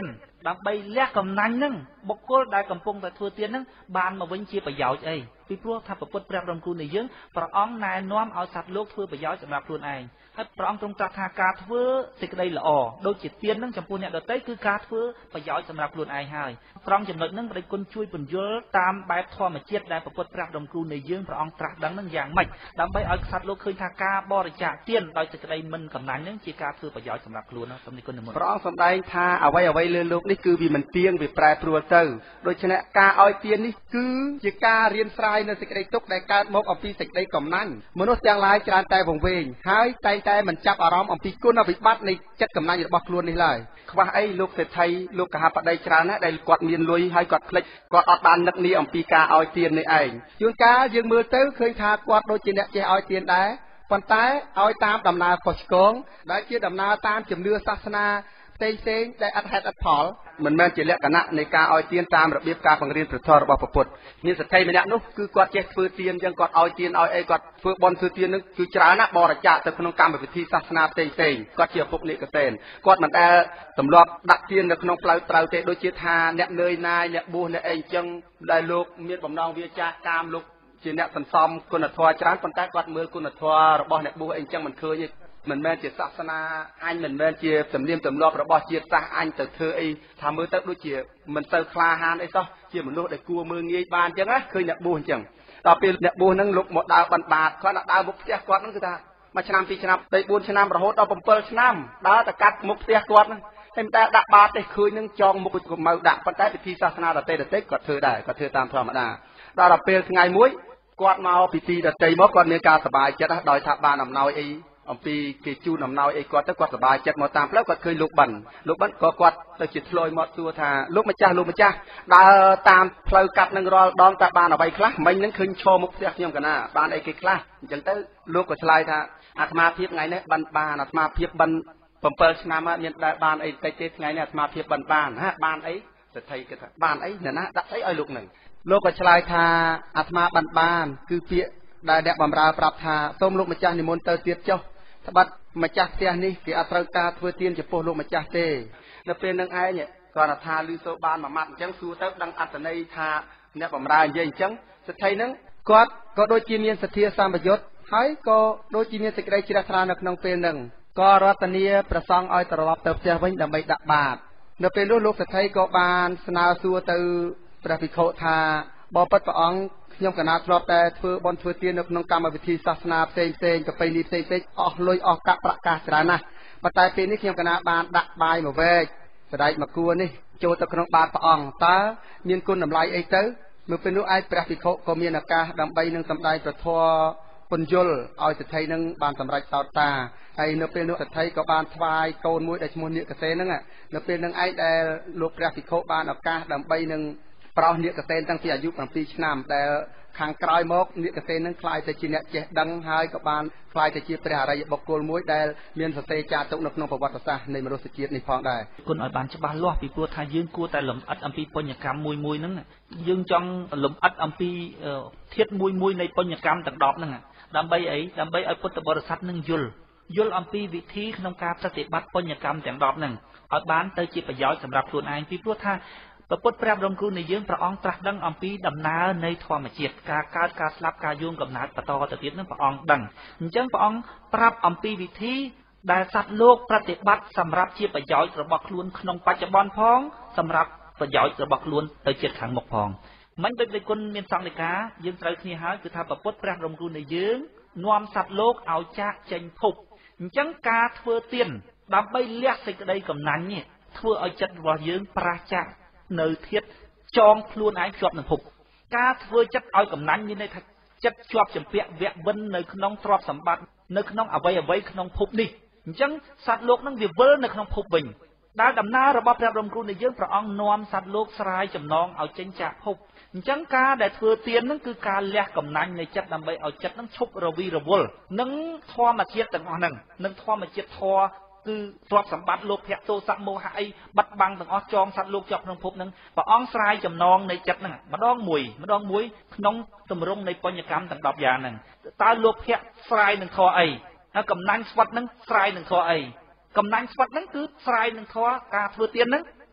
Speaker 1: ដើម្បីលះកំណាញ់ហ្នឹងបុគ្គលដែលកំពុងតែធ្វើទានហ្នឹងបានមកវិញជាប្រយោជន៍អីពីព្រោះថាពុទ្ធព្រះបរមគ្រូនៃយើងព្រះអង្គណែនាំឲ្យសត្វលោកធ្វើប្រយោជន៍សម្រាប់ខ្លួនឯងហើយព្រះអង្គទ្រង់ត្រាស់ថាការធ្វើសេចក្តីល្អដូចជាទានហ្នឹងចំពោះអ្នកដទៃគឺការធ្វើប្រយោជន៍សម្រាប់ខ្លួនឯងហើយត្រង់ចំណុចហ្នឹងព្រះគុណជួយពន្យល់តាមបែបធម្មជាតិដែលពុទ្ធព្រះបរមគ្រូនៃយើងព្រះអង្គត្រាស់ដឹងហ្នឹងយ៉ាងម៉េចដើម្បីឲ្យសត្វលោកឃើញថាការបរិច្ចាគទានដោយសេចក្តីមិនកំណាញ់ហ្នឹងជាការធ្វើប្រយោជន៍សម្រាប់ខ្លួនណាសូមនិគុណនិមន្ត
Speaker 2: ព្រះអង្គសម្ដែងថាអ្វីអ្វីលើលោកនេះគឺវាមិនទៀងវាប្រែប្រួលទៅដូច្នេះការឲ្យទាននេះគឺជាការរៀនស្រាយនៅសេចក្តីទុក្ខដែលកើតមកអំពីសេចក្តីកំណាញ់មនុស្សទាំងឡាយច្រើនតែវង្វេងហើយតែងតែមិនចាប់អារម្មណ៍អំពីគុណវិបត្តិនៃចិត្តកំណាញ់របស់ខ្លួននេះឡើយខ្វះអីលោកសេដ្ឋីលោកកហបតីច្រើនណាស់ដែលគាត់មានលុយហើយគាត់ភ្លេចគាត់អត់បាននឹកនាអំពីការឲ្យទាននេះឯងជួនកាលយើងមើលទៅឃើញថាគាត់ដូចជាអ្នកចេះឲ្យទានដែរប៉ុន្តែឲ្យតាមដំណើរខុសឆ្គងដែលជាដំណើរតាមជំនឿសាសនាផ្សេងដែលអត់ហេតុអត់ផលមិនមែនជាលក្ខណៈនៃការឲ្យទានតាមរបៀបការបង្រៀនព្រះធម៌របស់ពុទ្ធមានសក្តិម្នាក់នោះគឺគាត់ចេះធ្វើទានអញ្ចឹងគាត់ឲ្យទានឲ្យអីគាត់ធ្វើបុណ្យធ្វើទាននឹងគឺច្រើនណាស់បរិច្ចាគទៅក្នុងកម្មវិធីសាសនាផ្សេងគាត់ជាឪពុកនិកតេនគាត់មិនដែលទម្លាប់ដាក់ទាននៅក្នុងផ្លូវត្រូវទេដូចជាថាអ្នកនឿយណាយអ្នកបួសអ្នកអីអញ្ចឹងដែលលោកមានបំណងវាចាកាមលោកជាអ្នកសន្សំគុណធម៌ច្រើនប៉ុន្តែគាត់មើលគុណធម៌របស់អ្នកបួសអីអញ្ចឹងមិនឃើញទេមិនមែនជាសាសនាអញមិនមែនជាទំនៀមទម្លាប់របស់ជាតិសាសន៍អញទៅធ្វើអីថាមើលទៅដូចជាមិនទៅក្លាហានអីសោះជាមនុស្សដែលគួរមើលងាយបានអញ្ចឹងណាឃើញអ្នកបួសអញ្ចឹងដល់ពេលអ្នកបួសហ្នឹងលោកមកដើរបិណ្ឌបាតគាត់ដើរមុខផ្ទះគាត់ហ្នឹងគឺថាមួយឆ្នាំពីរឆ្នាំទៅ4ឆ្នាំរហូតដល់7ឆ្នាំដើរទៅកាត់មុខផ្ទះគាត់ហ្នឹងតែមិនដែលដាក់បាតទេឃើញនឹងចងមុខកុំមកដាក់ប៉ុន្តែពិធីសាសនាដតេគាត់ធ្វើដែរគាត់ធ្វើតាមធម្មតាដល់ពេលថ្ងៃមួយគាត់មកពិធីដតេមកគាត់មានការសប្បាយចិត្តដោយថាបានអំណោយអីអំពីគេជូនអំណោយអីគាត់ទៅគាត់សប្បាយចិត្តមកតាមផ្លូវគាត់ឃើញលោកបិណ្ឌក៏គាត់ទៅជាធ្លុយមកសួរថាលោកម្ចាស់ដើរតាមផ្លូវកាត់នឹងរាល់ដងតើបានអ្វីខ្លះមិញនឹងឃើញឈរមុខផ្ទះខ្ញុំកណាបានអីគេខ្លះអញ្ចឹងទៅលោកក៏ឆ្លើយថាអាត្មាភាពថ្ងៃនេះបិណ្ឌបានអាត្មាភាពបិណ្ឌ7ឆ្នាំហើយមានដែលបានអីតិចទេថ្ងៃនេះអាត្មាភាពបិណ្ឌបានបានអីសេដ្ឋីគិតថាបានអីអ្នកណាដាក់អីឲ្យលោកនឹងលោកក៏ឆ្លើយថាអាត្មាបិណ្ឌបានគឺពាក្យដែលអ្នកបម្រើប្រាប់ថាសូមលោកម្ចាស់និមន្តទៅទៀតចុះត្បិតម្ចាស់ផ្ទះនេះគេអត់ត្រូវការធ្វើទានចំពោះលោកម្ចាស់ទេនៅពេលនឹងឯងគាត់ថាឮសូរបានមួយម៉ាត់អញ្ចឹងសួរទៅដឹងអត្ថន័យថាអ្នកបម្រើនិយាយអញ្ចឹងសិទ្ធិហ្នឹងគាត់ក៏ដូចជាមានសទ្ធាសម្បយុទ្ធហើយក៏ដូចជាមានសេចក្តីជ្រះថ្លានៅក្នុងពេលហ្នឹងក៏រតនាប្រសង់ឲ្យត្រឡប់ទៅផ្ទះវិញដើម្បីដាក់បាតនៅពេលនោះលោកសិទ្ធិក៏បានស្នើសួរទៅព្រះភិក្ខុថាបបិទ្ធព្រះអង្គខ្ញុំកណាធ្លាប់តែធ្វើបន់ធ្វើទាននៅក្នុងកម្មវិធីសាសនាផ្សេងប្រពៃណីផ្សេងអស់លុយអស់កាក់ប្រាក់កាសច្រើនណាស់ប៉ុន្តែពេលនេះខ្ញុំកណាបានដាក់បាយមួយវែកស្ដេចមកគួរនេះចូលទៅក្នុងបាតព្រះអង្គតើមានគុណតម្លៃអីទៅនៅពេលនោះឯងព្រះភិក្ខុក៏មានឱកាសដើម្បីនឹងសម្ដែងព្រះធម៌ពន្យល់ឲ្យសិទ្ធិនឹងបានសម្រេចសោតតាហើយនៅពេលនោះសិទ្ធិក៏បានថ្វាយកូនមួយដែលឈ្មោះនាគកសេនហ្នឹងនៅពេលនឹងឯងដែលលោកព្រះភិក្ខុបានឱកាសដើម្បីនឹងប្រោសនាគកសេនតាំងពីអាយុ7ឆ្នាំដែលខាងក្រោយមកនាគកសេននឹងខ្លាយទៅជាអ្នកចេះដឹងហើយក៏បានខ្លាយទៅជាព្រះអរិយបុគ្គលមួយដែលមានសរសេរចារទុកនៅក្នុងប្រវត្តិសាស្ត្រនៃមនុស្សជាតិនេះផងដែរ
Speaker 1: គុណឲ្យបានច្បាស់លាស់ពីព្រោះថាយើងគួរតែលំអិតអំពីបញ្ញកម្មមួយហ្នឹងយើងចង់លំអិតអំពីធាតុមួយនៃបញ្ញកម្មទាំង10ហ្នឹងដើម្បីអីដើម្បីឲ្យពុទ្ធបរិស័ទនឹងយល់អំពីវិធីក្នុងការប្រតិបត្តិបញ្ញកម្មទាំង10ហ្នឹងឲ្យបានទៅជាប្រយោជន៍សម្រាប់ខ្លួនឯងពីព្រោះថាព្រះពុទ្ធព្រះបរមគ្រូនៃយើងព្រះអង្គត្រាស់ដឹងអំពីដំណើរនៃធម្មជាតិការកើតការស្លាប់ការយងកំណើតបន្តទៅទៀតនឹងព្រះអង្គដឹងអញ្ចឹងព្រះអង្គប្រាប់អំពីវិធីដែលសត្វលោកប្រតិបត្តិសម្រាប់ជាប្រយោជន៍របស់ខ្លួនក្នុងបច្ចុប្បន្នផងសម្រាប់ប្រយោជន៍របស់ខ្លួនទៅជាតិខាងមុខផងមិនដូចដែលគុណមានសង្ឃនិកាយើងត្រូវគ្នាហើយគឺថាព្រះពុទ្ធព្រះបរមគ្រូនៃយើងនាំសត្វលោកឲ្យចាកចេញភពអញ្ចឹងការធ្វើទានដើម្បីលះសេចក្តីកំណាញ់នេះធ្វើឲ្យចិត្តរបស់យើងប្រាសចាកនៅធាតុចងខ្លួនឯងជាប់នឹងភពការធ្វើចិត្តឲ្យកំណាញ់មានន័យថាចិត្តជាប់ចម្ពាក់វៈវិននៅក្នុងទ្រព្យសម្បត្តិនៅក្នុងអ្វីក្នុងភពនេះអញ្ចឹងសត្វលោកនឹងវាវិលនៅក្នុងភពវិញដែលដំណើររបស់ព្រះបរមគ្រូនៃយើងព្រះអង្គនាំសត្វលោកស្រាយចំណងឲ្យចេញចាកភពអញ្ចឹងការដែលធ្វើទានហ្នឹងគឺការលះកំណាញ់នៃចិត្តដើម្បីឲ្យចិត្តហ្នឹងឈប់រវីរវល់នឹងធម្មជាតិទាំងអស់ហ្នឹងនឹងធម្មជាតិធម៌គឺទ្រព្យសម្បត្តិលោកភៈទោសៈមោហៈអីបាត់បង់ទាំងអស់ចងសត្វលោកជាប់ក្នុងភពហ្នឹងព្រះអង្គស្រាយចំណងនៃចិត្តហ្នឹងម្ដងមួយក្នុងទម្រង់នៃបញ្ញកម្មទាំង10យ៉ាងហ្នឹងតើលោកភៈស្រាយនឹងធម៌អីហើយកំណាញ់ស្វិតហ្នឹងស្រាយនឹងធម៌អីកំណាញ់ស្វិតហ្នឹងគឺស្រាយនឹងធម៌ការធ្វើទានហ្នឹង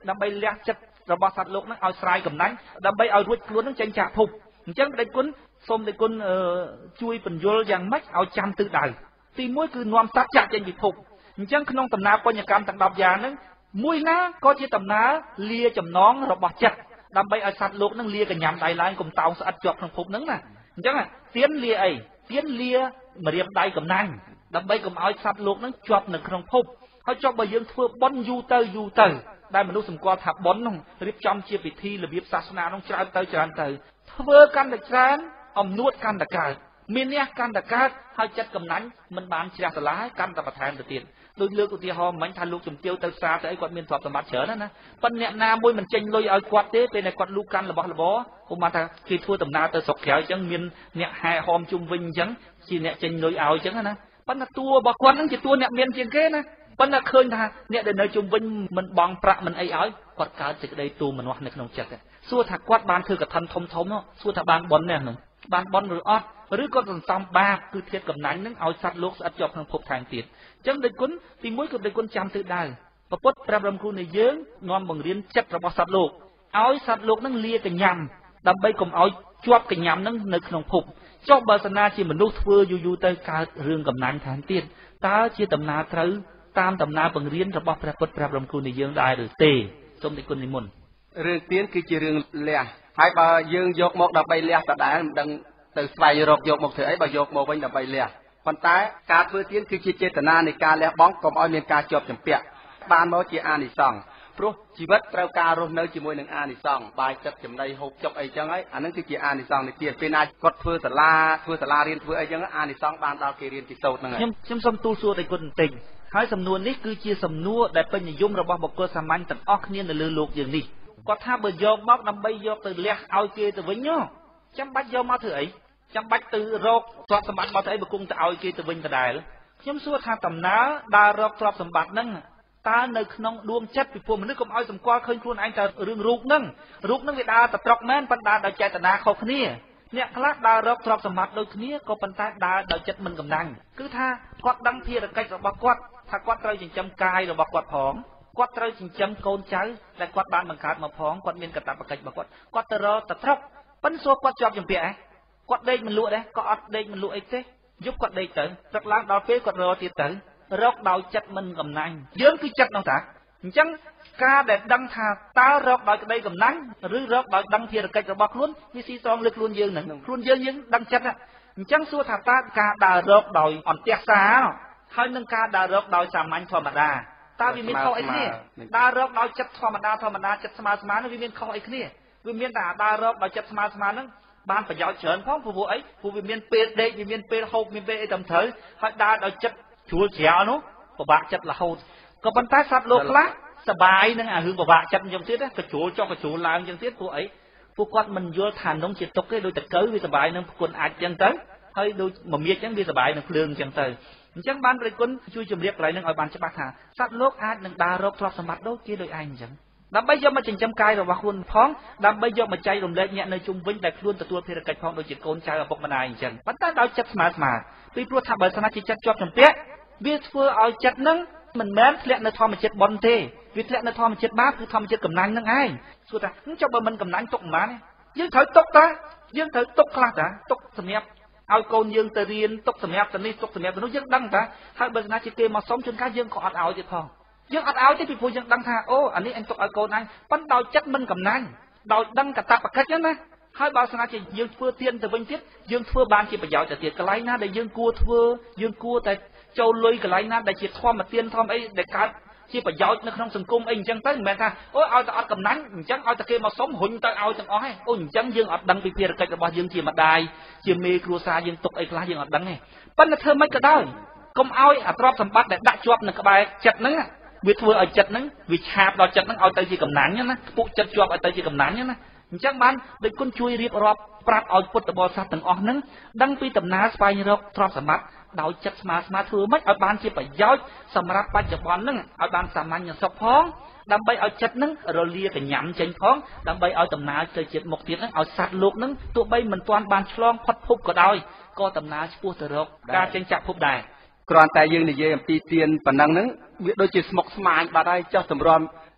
Speaker 1: ដើម្បីលះចិត្តរបស់សត្វលោកនឹងឲ្យស្រាយកំណាញ់ដើម្បីឲ្យរួចខ្លួននឹងចេញចាក់ភពអញ្ចឹងព្រះគុណសូមព្រះគុណជួយបញ្យល់យ៉ាងម៉េចឲ្យចាំទិសដៅទី1គឺនាំសត្វចាក់ចេញពីភពអញ្ចឹងក្នុងដំណើរបញ្ញកម្មទាំង10យ៉ាងហ្នឹងមួយណាក៏ជាដំណើរលាចំណងរបស់ចិត្តដើម្បីឲ្យសត្វលោកនឹងលាកញ្ញាំដៃឡើងកុំតោងស្អិតជាប់ក្នុងភពហ្នឹងណាអញ្ចឹងទៀនលាអីទៀនលាម្រាមដៃកំណាញ់ដើម្បីកុំឲ្យសត្វលោកនឹងជាប់នៅក្នុងភពហើយចុះបើយើងធ្វើបុណ្យយូរទៅដែលមនុស្សសម្គាល់ថាបុណ្យនោះរៀបចំជាពិធីរបៀបសាសនានោះច្រើនទៅធ្វើកាន់តែច្រើនអំនួតកាន់តែកើតមានអ្នកកាន់តែកើតហើយចិត្តកំណាញ់មិនបានជ្រះស្រឡះកាន់តែបន្ថែមទៅទៀតដូចលើកឧទាហរណ៍មិញថាលោកជំទាវទៅផ្សារទៅអីគាត់មានទ្រព្យសម្បត្តិច្រើនណាប៉ុន្តែអ្នកណាមួយមិនចេញលុយឲ្យគាត់ទេពេលដែលគាត់លូកកាន់របស់របរឧបមាថាគេធ្វើដំណើរទៅស្រុកក្រៅអញ្ចឹងមានអ្នកហែហោមជុំវិញអញ្ចឹងជាអ្នកចេញលុយឲ្យអញ្ចឹងណាប៉ុន្តែតួរបស់គាត់ហ្នឹងជាតួអ្នកមានជាងគេណាប៉ុន្តែឃើញថាអ្នកដែលនៅជុំវិញមិនបង់ប្រាក់មិនអីឲ្យគាត់កើតសេចក្តីទូមនាស់នៅក្នុងចិត្តសួរថាគាត់បានធ្វើកឋិនធំសួរថាបានបុណ្យទេហ្នឹងបានបុណ្យឬអត់ឬក៏សន្សំបាបគឺធាតុកំណាញ់នឹងឲ្យសត្វលោកស្អិតជាប់ក្នុងភពថែមទៀតអញ្ចឹងដូចគុណទី1គឺដូចគុណចាំទិសដៅព្រះពុទ្ធប្រាប់រំគ្រូនៃយើងនាំបង្រៀនចិត្តរបស់សត្វលោកឲ្យសត្វលោកនឹងលាកញ្ញាំដើម្បីកុំឲ្យជាប់កញ្ញាំនឹងនៅក្នុងភពចុះបើសិនណាជាមនុស្សធ្វើយូរទៅកើតរឿងកំណាញ់ថែមទៀតតើជាដំណើរត្រូវតាមដំណើរបង្រៀនរបស់ព្រះពុទ្ធប្រាប់រំគ្រូនៃយើងដែរឬទេសូមទីគុណនិមន្ត
Speaker 2: រឿងទៀនគឺជារឿងលះហើយបើយើងយកមកដើម្បីលះដដែលមិនដឹងទៅស្វែងរកយកមកធ្វើអីបើយកមកវិញដើម្បីលះប៉ុន្តែការធ្វើទៀនគឺជាចេតនានៃការលះបង់កុំឲ្យមានការជាប់ជំពាក់បានមកជាអានិសង្សព្រោះជីវិតត្រូវការរស់នៅជាមួយនឹងអានិសង្សបាយទឹកចំណីហូបចុកអីចឹងហើយអានឹងគឺជាអានិសង្សនៃទៀនពេលណាគាត់ធ្វើសាលារៀនធ្វើអីចឹងអានិសង្សបានដល់គេរៀនពិសូដ្ឋហ្នឹងហើយ
Speaker 1: ខ្ញុំសូមទូលសួរតែគុណបន្តិចហើយសំណួរនេះគឺជាសំណួរដែលពេញនិយមរបស់បុគ្គលសាមញ្ញទាំងអស់គ្នានៅលើលោកយើងនេះគាត់ថាបើយកមកដើម្បីយកទៅលះឲ្យគេទៅវិញចាំបាច់យកមកធ្វើអីចាំបាច់ទៅរកទ្រព្យសម្បត្តិមកទៅអីបើគង់ទៅឲ្យគេទៅវិញដដែលខ្ញុំសួរថាដំណើរដើររកទ្រព្យសម្បត្តិហ្នឹងតើនៅក្នុងដួងចិត្តពីពួកមនុស្សកុំឲ្យសម្គាល់ឃើញខ្លួនឯងតែរឿងរូបហ្នឹងវាដើរតែត្រកមែនប៉ុន្តែដោយចេតនាខុសគ្នាអ្នកខ្លះដើររកទ្រព្យសម្បត្តិដូចគ្នាក៏ប៉ុន្តែដើរដោយចិត្តមិនកំណាញ់គឺថាគាត់ដឹងភារកិច្ចរបស់គាត់ថាគាត់ត្រូវចិញ្ចឹមកាយរបស់គាត់ផងគាត់ត្រូវចិញ្ចឹមកូនចៅដែលគាត់បានបង្កើតមកផងគាត់មានកាតព្វកិច្ចរបស់គាត់ទៅរកតែត្រកប៉ុន្តែសួរគាត់ជាប់ជំពាក់គាត់ដេកមិនលក់ដែរក៏អត់ដេកមិនលក់អីទេយប់គាត់ដេកទៅព្រឹកឡើងដល់ពេលគាត់រកទៀតទៅរកដោយចិត្តមិនកំណាញ់យើងគឺចិត្តនោះតាអញ្ចឹងការដែលដឹងថាតើរកដោយក្តីកំណាញ់ឬរកដោយដឹងភារកិច្ចរបស់ខ្លួនវាស៊ីសងលើខ្លួនយើងហ្នឹងខ្លួនយើងដឹងចិត្តអញ្ចឹងសួរថាតើការដើររកដោយអន្ទះសារហើយនឹងការដើររកដោយសាមញ្ញធម្មតាតើវាមានខុសអីគ្នាដើររកដោយចិត្តធម្មតាចិត្តស្មើនោះវាមានខុសអីគ្នាវាមានតែដើររកដោយចិត្តស្មើហ្នឹងបានប្រយោជន៍ច្រើនផងព្រោះអីព្រោះវាមានពេលដេកវាមានពេលហូបមានពេលអីត្រឹមត្រូវហើយដើរដោយចិត្តជ្រួលជ្រាវនោះពិបាកចិត្តរហូតក៏ប៉ុន្តែសត្វលោកខ្លះសបាយនឹងអារឿងពិបាកចិត្តយ៉ាងទៀតកជ្រួលចុះកជ្រួលឡើងយ៉ាងទៀតព្រោះអីពួកគាត់មិនយល់ថានោះជាទុកទេដូចតកៅវាសបាយនឹងគុណអាចចឹងទៅហើយដូចមមាញចឹងវាសបាយនឹងភ្លើងចឹងទៅអញ្ចឹងបានព្រះគុណជួយជម្រាបកន្លែងនឹងឲ្យបានច្បាស់ថាសត្វលោកអាចនឹងដើររកទ្រព្យសម្បត្តិដូចគេដូចឯងអញ្ចឹងដើម្បីយកមកចិញ្ចឹមកាយរបស់ខ្លួនផងដើម្បីយកមកចែករំលែកអ្នកនៅជុំវិញដែលខ្លួនទទួលភារកិច្ចផងដូចជាកូនចៅឪពុកម្ដាយអញ្ចឹងប៉ុន្តែដោយចិត្តស្មើពីព្រោះថាបើសិនជាចិត្តជាប់ជំពាក់វាធ្វើឲ្យចិត្តនឹងមិនមែនធ្លាក់នៅធម្មជាតិបុណ្យទេវាធ្លាក់នៅធម្មជាតិបាបគឺធម្មជាតិកំណាញ់នឹងឯងសួរថាចុះបើមិនកំណាញ់ទុកប៉ុន្មានយើងត្រូវទុកតាយើងត្រូវទុកខ្លះតាទុកសម្រាប់ឲ្យកូនយើងទៅរៀនទុកសម្រាប់ទៅនេះទុកសម្រាប់ទៅនោះយើងដឹងតាហើយបើសិនជាគេមកសុំជួនកាលយើងក៏អត់ឲ្យទៀតផងយើងអត់ឲ្យទេពីព្រោះយើងដឹងថាអូអានេះអញទុកឲ្យកូនអញប៉ុន្តែដោយចិត្តមិនកំណាញ់ដោយដឹងកតបកិច្ចហ្នឹងណាហើយបើស្នាជាយើងធ្វើទៀនទៅវិញទៀតយើងធ្វើបានជាប្រយោជន៍ទៅទៀតកន្លែងណាដែលយើងគួរធ្វើយើងគួរតែចូលលុយកន្លែងណាដែលជាធម្មទានធម្មអីដែលកើតជាប្រយោជន៍នៅក្នុងសង្គមអីអញ្ចឹងទៅមិនមែនថាអូឲ្យតែអត់កំណាញ់អញ្ចឹងឲ្យតែគេមកសុំរុញទៅឲ្យទាំងអស់ហ៎អូអញ្ចឹងយើងអត់ដឹងពីភារកិច្ចរបស់យើងជាម្ដាយជាមេគ្រួសារយើងទុកអីខ្លះយើងអត់ដឹងទេប៉ុន្តែធ្វើមិនក៏ដោយកុំឲ្យអាទ្រព្យសម្បត្តិដែលដាក់ជាប់នៅក្បែរចិត្តហ្នឹងវាធ្វើឲ្យចិត្តហ្នឹងវាឆាបដល់ចិត្តហ្នឹងឲ្យទៅជាកំណាញ់ណាពុកចិត្តជាប់ឲ្យទៅជាកំណាញ់ណាអញ្ចឹងបានដូចគុណជួយរៀបរាប់ប្រាប់ឲ្យពុទ្ធបរិស័ទទាំងអស់ហ្នឹងដឹងពីដំណើរស្វែងរកទ្រព្យសម្បត្តិដោយចិត្តស្មើធ្វើម៉េចឲ្យបានជាប្រយោជន៍សម្រាប់បច្ចុប្បន្នហ្នឹងឲ្យបានសាមញ្ញសុខផងដើម្បីឲ្យចិត្តហ្នឹងរលាកញ្ញាំចេញផងដើម្បីឲ្យដំណើរទៅជាតិមុខទៀតហ្នឹងឲ្យសត្វលោកហ្នឹងទោះបីមិនទាន់បានឆ្លងផុតភពក៏ដោយក៏ដំណើរឆ្ពោះទៅរកការចេញចាក់ភពដែរ
Speaker 2: គ្រាន់តែយើងនិយាយអំពីទៀនប៉ុណ្ណឹងហ្នឹងវាដូចជាស្មុកស្មាញបាត់ហើយចោះតម្រាំ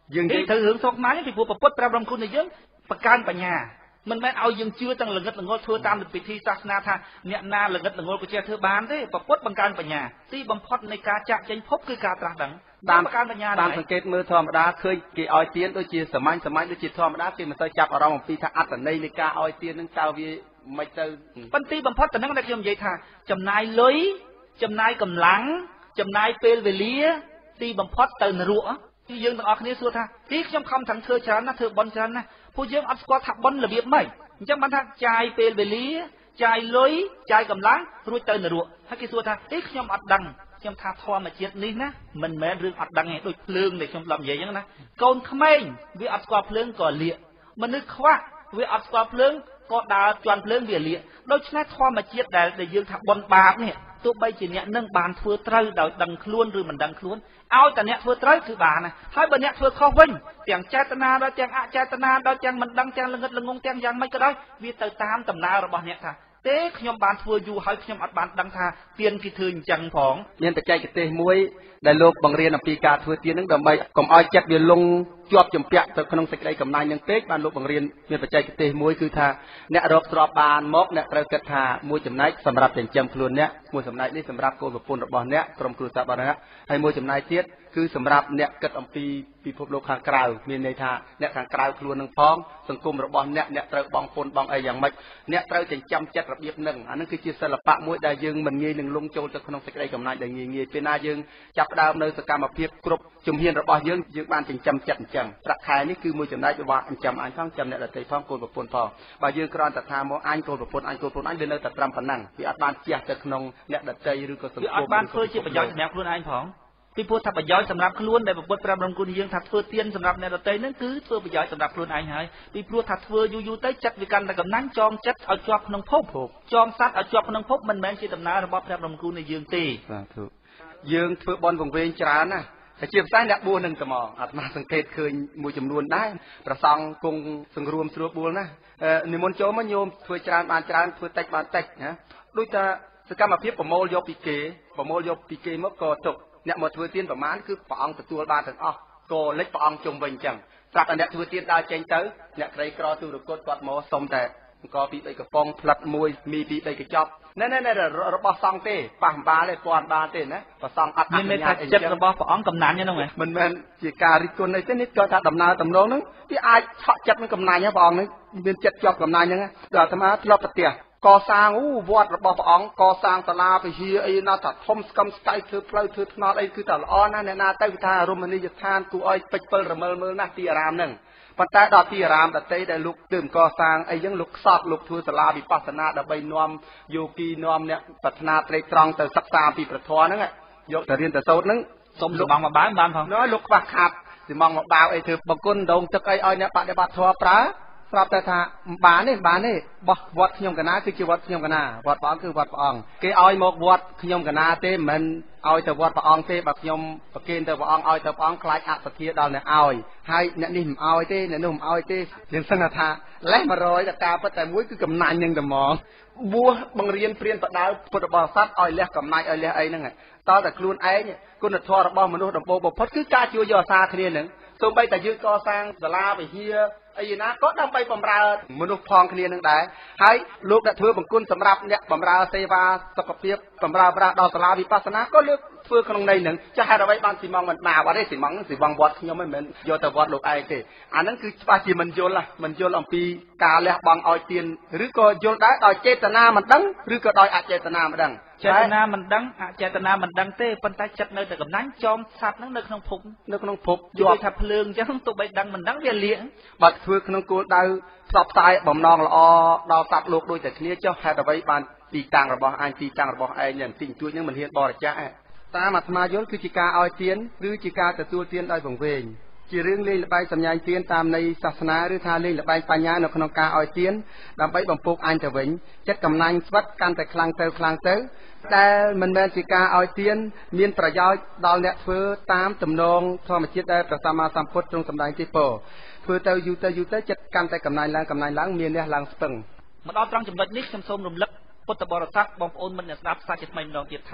Speaker 2: យើងនិយាយ
Speaker 1: ទៅរឿងស្រុកខ្មែរពីព្រោះប្រពុតប្រាប់រំគុណយើងបង្កើនបញ្ញាមិនមែនឲ្យយើងជឿទាំងល្ងិតល្ងល់ធ្វើតាមពិធីសាសនាថាអ្នកណាល្ងិតល្ងល់ក៏ចេះធ្វើបានទេប្រពុតបង្កើនបញ្ញាទីបំផុតនៃការចាក់ចេញភពគឺការត្រាស់ដឹងតាមបង្កើនបញ្ញាតាមសង្កេតមើលធម្មតាឃើញគេឲ្យទានដូចជាសាមញ្ញដូចជាធម្មតាគេមិនសូវចាប់អារម្មណ៍អំពីថាអត្តន័យនៃការឲ្យទាននឹងតើវាមិនទៅប៉ុន្តែបំផុតទៅនឹងដែលខ្ញុំនិយាយថាចំណាយលុយចំណាយកម្លាំងចំណាយពេលវេលាទីបំផុតទៅនរកទីយើងទាំងអស់គ្នាសួរថាទីខ្ញុំខំទាំងធ្វើច្រើនណាស់ធ្វើបន់ច្រើនណាស់ពួកយើងអត់ស្គាល់ថាបន់របៀបម៉េចអញ្ចឹងបានថាចាយពេលវេលាចាយលុយចាយកម្លាំងរួចទៅនរកហើយគេសួរថាទីខ្ញុំអត់ដឹងខ្ញុំថាធម្មជាតិនេះណាមិនមែនរឿងអត់ដឹងទេដូចភ្លើងដែលខ្ញុំឡំនិយាយអញ្ចឹងណាកូនក្មេងវាអត់ស្គាល់ភ្លើងក៏លាកមនុស្សខ្វះវាអត់ស្គាល់ភ្លើងក៏ដើរជន់ភ្លើងវាលាកដូច្នេះធម្មជាតិដែលយើងថាបន់បាបនេះទោះបីជាអ្នកនឹងបានធ្វើត្រូវដោយដឹងខ្លួនឬមិនដឹងខ្លួនឲ្យតែអ្នកធ្វើត្រូវគឺបានណាហើយបើអ្នកធ្វើខុសវិញទាំងចេតនាដល់ទាំងអចេតនាដល់ទាំងមិនដឹងទាំងល្ងិតល្ងងទាំងយ៉ាងម៉េចក៏ដោយវាទៅតាមដំណើររបស់អ្នកថាទេខ្ញុំបានធ្វើយូរហើយខ្ញុំអត់បានដឹងថាទានគេធ្វើអញ្ចឹងផងមានបច្ចេកទេសមួយដែលលោកបង្រៀនអំពីការធ្វើទាននឹងដើម្បីកុំឲ្យចិត្តវាលងជាប់ជំពាក់ទៅក្នុងសេចក្តីកំណាញ់នឹងពេកបានលោកបង្រៀនមានបច្ចេកទេសមួយគឺថាអ្នករកទ្រព្យបានមកអ្នកត្រូវគិតថាមួយចំណែកសម្រាប់ចិញ្ចឹមខ្លួនអ្នកមួយចំណែកនេះសម្រាប់កូនប្រពន្ធរបស់អ្នកក្រុមគ្រួសាររបស់អ្នកហើយមួយចំណែកទៀតគឺសម្រាប់អ្នកគិតអំពីពិភពលោកខាងក្រៅមានន័យថាអ្នកខាងក្រៅខ្លួននឹងផងសង្គមរបស់អ្នកត្រូវបងពុនបងអីយ៉ាងម៉េចអ្នកត្រូវចិញ្ចឹមចិត្តរបៀបហ្នឹងអានឹងគឺជាសិល្បៈមួយដែលយើងមិនងាយនឹងលងចូលទៅក្នុងសេចក្តីកំណាចដែលងាយពេលណាយើងចាប់ផ្ដើមនៅសកម្មភាពគ្រប់ជំហានរបស់យើងបានចិញ្ចឹមចិត្តអញ្ចឹងប្រាក់ខែនេះគឺមួយចំណែករបស់ចិញ្ចឹមអញផងចាំអ្នកដទៃផងកូនប្រពន្ធផងបើយើងគ្រាន់តែថាមកអញកូនប្រពន្ធអញវានៅតែត្រឹមប៉ុណ្ណឹងវាអត់បានជះទៅក្នុងអ្នកដទៃឬក៏សង្គមវាអត់បានធ្វើជាប្រយោជន៍សម្រាប់ខ្លួនឯងផងពីព្រោះថាប្រយោជន៍សម្រាប់ខ្លួនដែលពុទ្ធប្រាប់រំគុណយើងថាធ្វើទានសម្រាប់អ្នកដទៃហ្នឹងគឺធ្វើប្រយោជន៍សម្រាប់ខ្លួនឯងហើយពីព្រោះថាធ្វើយូរទៅចិត្តវាកាន់តែកំណាញ់ចងចិត្តឲ្យជាប់ក្នុងភពចងសត្វឲ្យជាប់ក្នុងភពមិនមែនជាដំណើររបស់ព្រះរំគុណនៃយើងទេសាធុយើងធ្វើបន់វង្វេងច្រើនណាស់តែជាផ្សេងអ្នកបួសនឹងតែមកអាត្មាសង្កេតឃើញមួយចំនួនដែរប្រសង់គង់សង្រួមស្រួលបួលណានិមន្តចូលមកញោមធ្វើច្រើនបានច្រើនធ្វើតិចបានតិចណាដូចថាសកម្មភាពប្រមូលយកពីគេមកក៏ទុកអ្នកមកធ្វើទានប្រមាណគឺព្រះអង្គទទួលបានទាំងអស់ក៏លិចព្រះអង្គជុំវិញអញ្ចឹងស្រាប់តែអ្នកធ្វើទានដើរចេញទៅអ្នកក្រីក្រទូរគតគាត់មកសុំតែអង្គពី3កំប៉ុងផ្លិត1មីពី3កញ្ចប់ណែរបស់សង្ឃទេប៉ះម្បាលទេពាន់បានទេណាព្រះសង្ឃអត់អនុញ្ញាតអីចិត្តរបស់ព្រះអង្គកំណាញ់ហ្នឹងមិនមែនជាការរិះគន់អីទេនេះគាត់ថាដំណើរតំណងហ្នឹងវាអាចឆក់ចិត្តនឹងកំណាញ់ហ្នឹងព្រះអង្គហ្នឹងមានចិត្តជាប់កំណាញ់ហ្នឹងគឺអាត្មាធ្លាប់ប្រទះកសាងវត្តរបស់ព្រះអង្គកសាងសាលាវិហារអីណាថាធំស្កឹមស្កៃធ្វើផ្លូវធ្វើថ្នល់អីគឺតែល្អណាស់អ្នកណាទៅគឺថារមណីយដ្ឋានគួរឲ្យពេចពិលរមិលមើលណាស់ទីអារាមហ្នឹងប៉ុន្តែដល់ទីអារាមដតីដែលលោកទើបកសាងអីចឹងលោកខ្សត់លោកធ្វើសាលាវិបស្សនាដើម្បីនាំយោគីនាំអ្នកប្រាថ្នាត្រេកត្រង់ទៅសិក្សាពីព្រះធម៌ហ្នឹងយកទៅរៀនទៅសូត្រហ្នឹងសុំសបងមកបានផងនោះលោកខ្វះខាតសិមងមកបាវអីធ្វើបង្គន់ដងទឹកអីឲ្យអ្នកបដិបត្តិធម៌ប្រើស្រាប់តែថាបានទេបោះវត្តខ្ញុំកណាគឺជាវត្តខ្ញុំកណាវត្តព្រះអង្គគឺវត្តព្រះអង្គគេឲ្យមកវត្តខ្ញុំកណាទេមិនឲ្យទៅវត្តព្រះអង្គទេបើខ្ញុំប្រគេនទៅព្រះអង្គឲ្យទៅព្រះអង្គខ្លាចអសទ្ធាដល់អ្នកឲ្យហើយអ្នកនេះមិនឲ្យទេអ្នកនោះមិនឲ្យទេយើងសឹងថាលេះ100តែការពិតតែមួយគឺកំណាញ់នឹងតែហ្មងបួសបង្រៀនព្រានបដៅពុទ្ធបរិស័ទឲ្យលះកំណាញ់ឲ្យលះអីហ្នឹងតើតែខ្លួនឯងគុណធម៌របស់មនុស្សដំបូងបំផុតគឺការជួយយកអាសាគ្នាហ្នឹងសូម្បីតែយើងកសាងសាលាវិហារអីណាក៏ដើម្បីបម្រើមនុស្សផងគ្នានឹងដែរហើយលោកដែលធ្វើបង្គន់សម្រាប់អ្នកបម្រើសេវាសុខភាពបម្រើប្រាស់ដល់សាលាវិបស្សនាក៏លើកធ្វើក្នុងន័យហ្នឹងចាស់ហេតុអ្វីបានស៊ីម៉ងមិនបាវអត់ទេស៊ីម៉ងវត្តខ្ញុំមិនមែនយកទៅវត្តលោកឯងទេអាហ្នឹងគឺច្បាស់ជាមិនយល់អំពីការលះបង់ឲ្យទានឬក៏យល់ដែរដោយចេតនាមិនដឹងឬក៏ដោយអចេតនាមិនដឹងចេតនាមិនដឹងអចេតនាមិនដឹងទេប៉ុន្តែចិត្តនៅតែកំណាញ់ចងសត្វហ្នឹងនៅក្នុងភពយកថាភ្លើងអញ្ចឹងទោះបីដឹងមិនដឹងវាលាកបើធ្វើក្នុងគោលដៅផ្សព្វផ្សាយបំណងល្អដល់សត្វលោកដូចតែគ្នាចុះហេតុអ្វីបានទីតាំងរបស់អញទីតាំងរបស់ឯងយ៉ាងទីទួចហ្នឹងមិនហ៊ានបរិច្ចាគតាមអាត្មាយល់គឺជាការឲ្យទានឬជាការទទួលទានដោយវង្វេងជារឿងលេងល្បែងសម្ញាញ់ទានតាមន័យសាសនាឬថាលេងល្បែងបញ្ញានៅក្នុងការឲ្យទានដើម្បីបំពោកអញទៅវិញចិត្តកំណាញ់ស្វិតកាន់តែខ្លាំងទៅដែលមិនមែនជាការឲ្យទានមានប្រយោជន៍ដល់អ្នកធ្វើតាមទំនងធម្មជាតិដែលព្រះសម្មាសម្ពុទ្ធទ្រង់សម្ដែងទេពោធ្វើទៅយូរទៅចិត្តកាន់តែកំណាញ់ឡើងមានលះឡើងស្ពឹងមកដល់ត្រង់ចំណុចនេះខ្ញុំសូមរំលឹកពុទ្ធបរិស័ទបងប្អូនមិត្តអ្នកស្ដាប់សាជាថ្មីម្ដងទៀតថា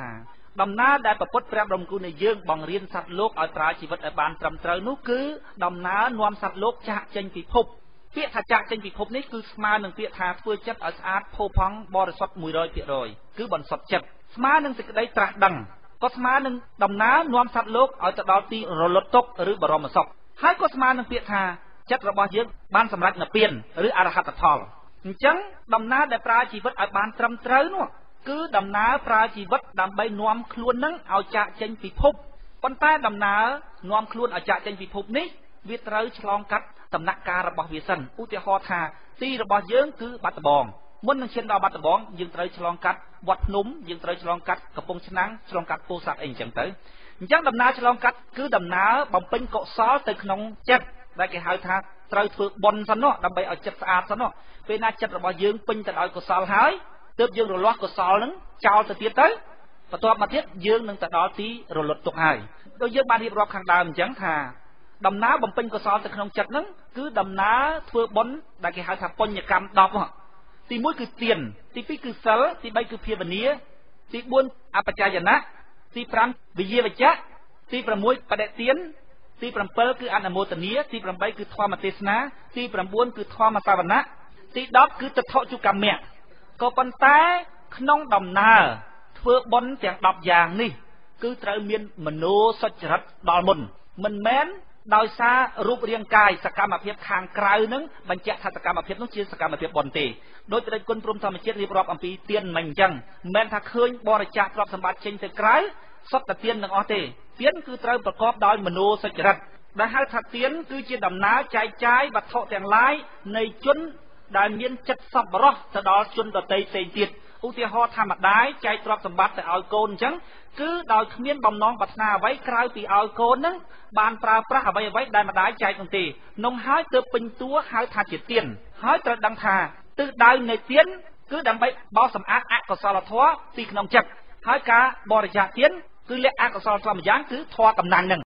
Speaker 1: ដំណើរដែលប្រពុតព្រះបរមគ្រូនៃយើងបង្រៀនសត្វលោកឲ្យប្រើជីវិតឲ្យបានត្រឹមត្រូវនោះគឺដំណើរនាំសត្វលោកចាកចេញពីភពពាក្យថាចាកចេញពីភពនេះគឺស្មើនឹងពាក្យថាធ្វើចិត្តឲ្យស្អាតផូរផង់បរិសុទ្ធ 100% គឺបន្សុទ្ធចិត្តស្មើនឹងសេចក្តីត្រាស់ដឹងក៏ស្មើនឹងដំណើរនាំសត្វលោកឲ្យទៅដល់ទីរលត់ទុក្ខឬបរមសុខហើយក៏ស្មើនឹងពាក្យថាចិត្តរបស់យើងបានសម្រេចនិព្វានឬអរហត្តផលអញ្ចឹងដំណើរដែលប្រើជីវិតឲ្យបានត្រឹមត្រូវនោះគឺដំណើរប្រើជីវិតដើម្បីនាំខ្លួននឹងឲ្យចាកចេញពីភពប៉ុន្តែដំណើរនាំខ្លួនឲ្យចាកចេញពីភពនេះវាត្រូវឆ្លងកាត់ដំណាក់កាលរបស់វាសិនឧទាហរណ៍ថាទីរបស់យើងគឺបាត់ដំបងមុននឹងឈានដល់បាត់ដំបងយើងត្រូវឆ្លងកាត់វត្តភ្នំយើងត្រូវឆ្លងកាត់កំពង់ឆ្នាំងឆ្លងកាត់ពោធិ៍សាត់អីអញ្ចឹងទៅអញ្ចឹងដំណើរឆ្លងកាត់គឺដំណើរបំពេញកុសលទៅក្នុងចិត្តដែលគេហៅថាត្រូវធ្វើបុណ្យសិននោះដើម្បីឲ្យចិត្តស្អាតសិននោះពេលណាចិត្តរបស់យើងពេញទៅដោយកុសលហើយទើបយើងរលាស់កុសលនឹងចោលទៅទៀតទៅបន្ទាប់មកទៀតយើងនឹងទៅដល់ទីរលត់ទុកហើយដូចយើងបានរៀបរាប់ខាងដើមអញ្ចឹងថាដំណើរបំពេញកុសលទៅក្នុងចិត្តហ្នឹងគឺដំណើរធ្វើបុណ្យដែលគេហៅថាបញ្ញកម្ម10ទី1គឺទានទី2គឺសិលទី3គឺភាវនាទី4អបច្ច័យណៈទី5វិយាវចៈទី6បដិទានទី7គឺអនុមោទនាទី8គឺធម្មទេសនាទី9គឺធម្មសវណៈទី10គឺទិដ្ឋជកម្មៈក៏ប៉ុន្តែក្នុងដំណើរធ្វើបុណ្យទាំង10យ៉ាងនេះគឺត្រូវមានមโนសុចរិតដល់មុនមិនមែនដោយសាររូបរាងកាយសកម្មភាពខាងក្រៅនឹងបញ្ជាក់ថាសកម្មភាពនោះជាសកម្មភាពបុណ្យទេដោយព្រះគុណព្រំធម្មជាតិរៀបរាប់អំពីទានមិនអញ្ចឹងមិនមែនថាឃើញបរិច្ចាគទ្រព្យសម្បត្តិចេញទៅក្រៅសុទ្ធតែទានទាំងអស់ទេទានគឺត្រូវប្រកបដោយមโนសុចរិតដែលហៅថាទានគឺជាដំណើរចែកចាយវត្ថុទាំងឡាយនៃជនដែលមានចិត្តសប្បុរសទៅដល់ជនដទៃផ្សេងទៀតឧទាហរណ៍ថាម្ដាយចែកទ្រព្យសម្បត្តិទៅឲ្យកូនអញ្ចឹងគឺដោយគ្មានបំណងប្រាថ្នាអ្វីក្រៅពីឲ្យកូននឹងបានប្រើប្រាស់អ្វីដែលម្ដាយចែកនោះទេនោះហើយទើបពេញតួហៅថាជាទានហើយត្រូវដឹងថាទិសដៅនៃទានគឺដើម្បីបោសសម្អាតអកុសលធម៌ពីក្នុងចិត្តហើយការបរិច្ចាគទានគឺលក្ខអកុសលធម៌ម្យ៉ាងគឺធម៌កំណាញ់នឹង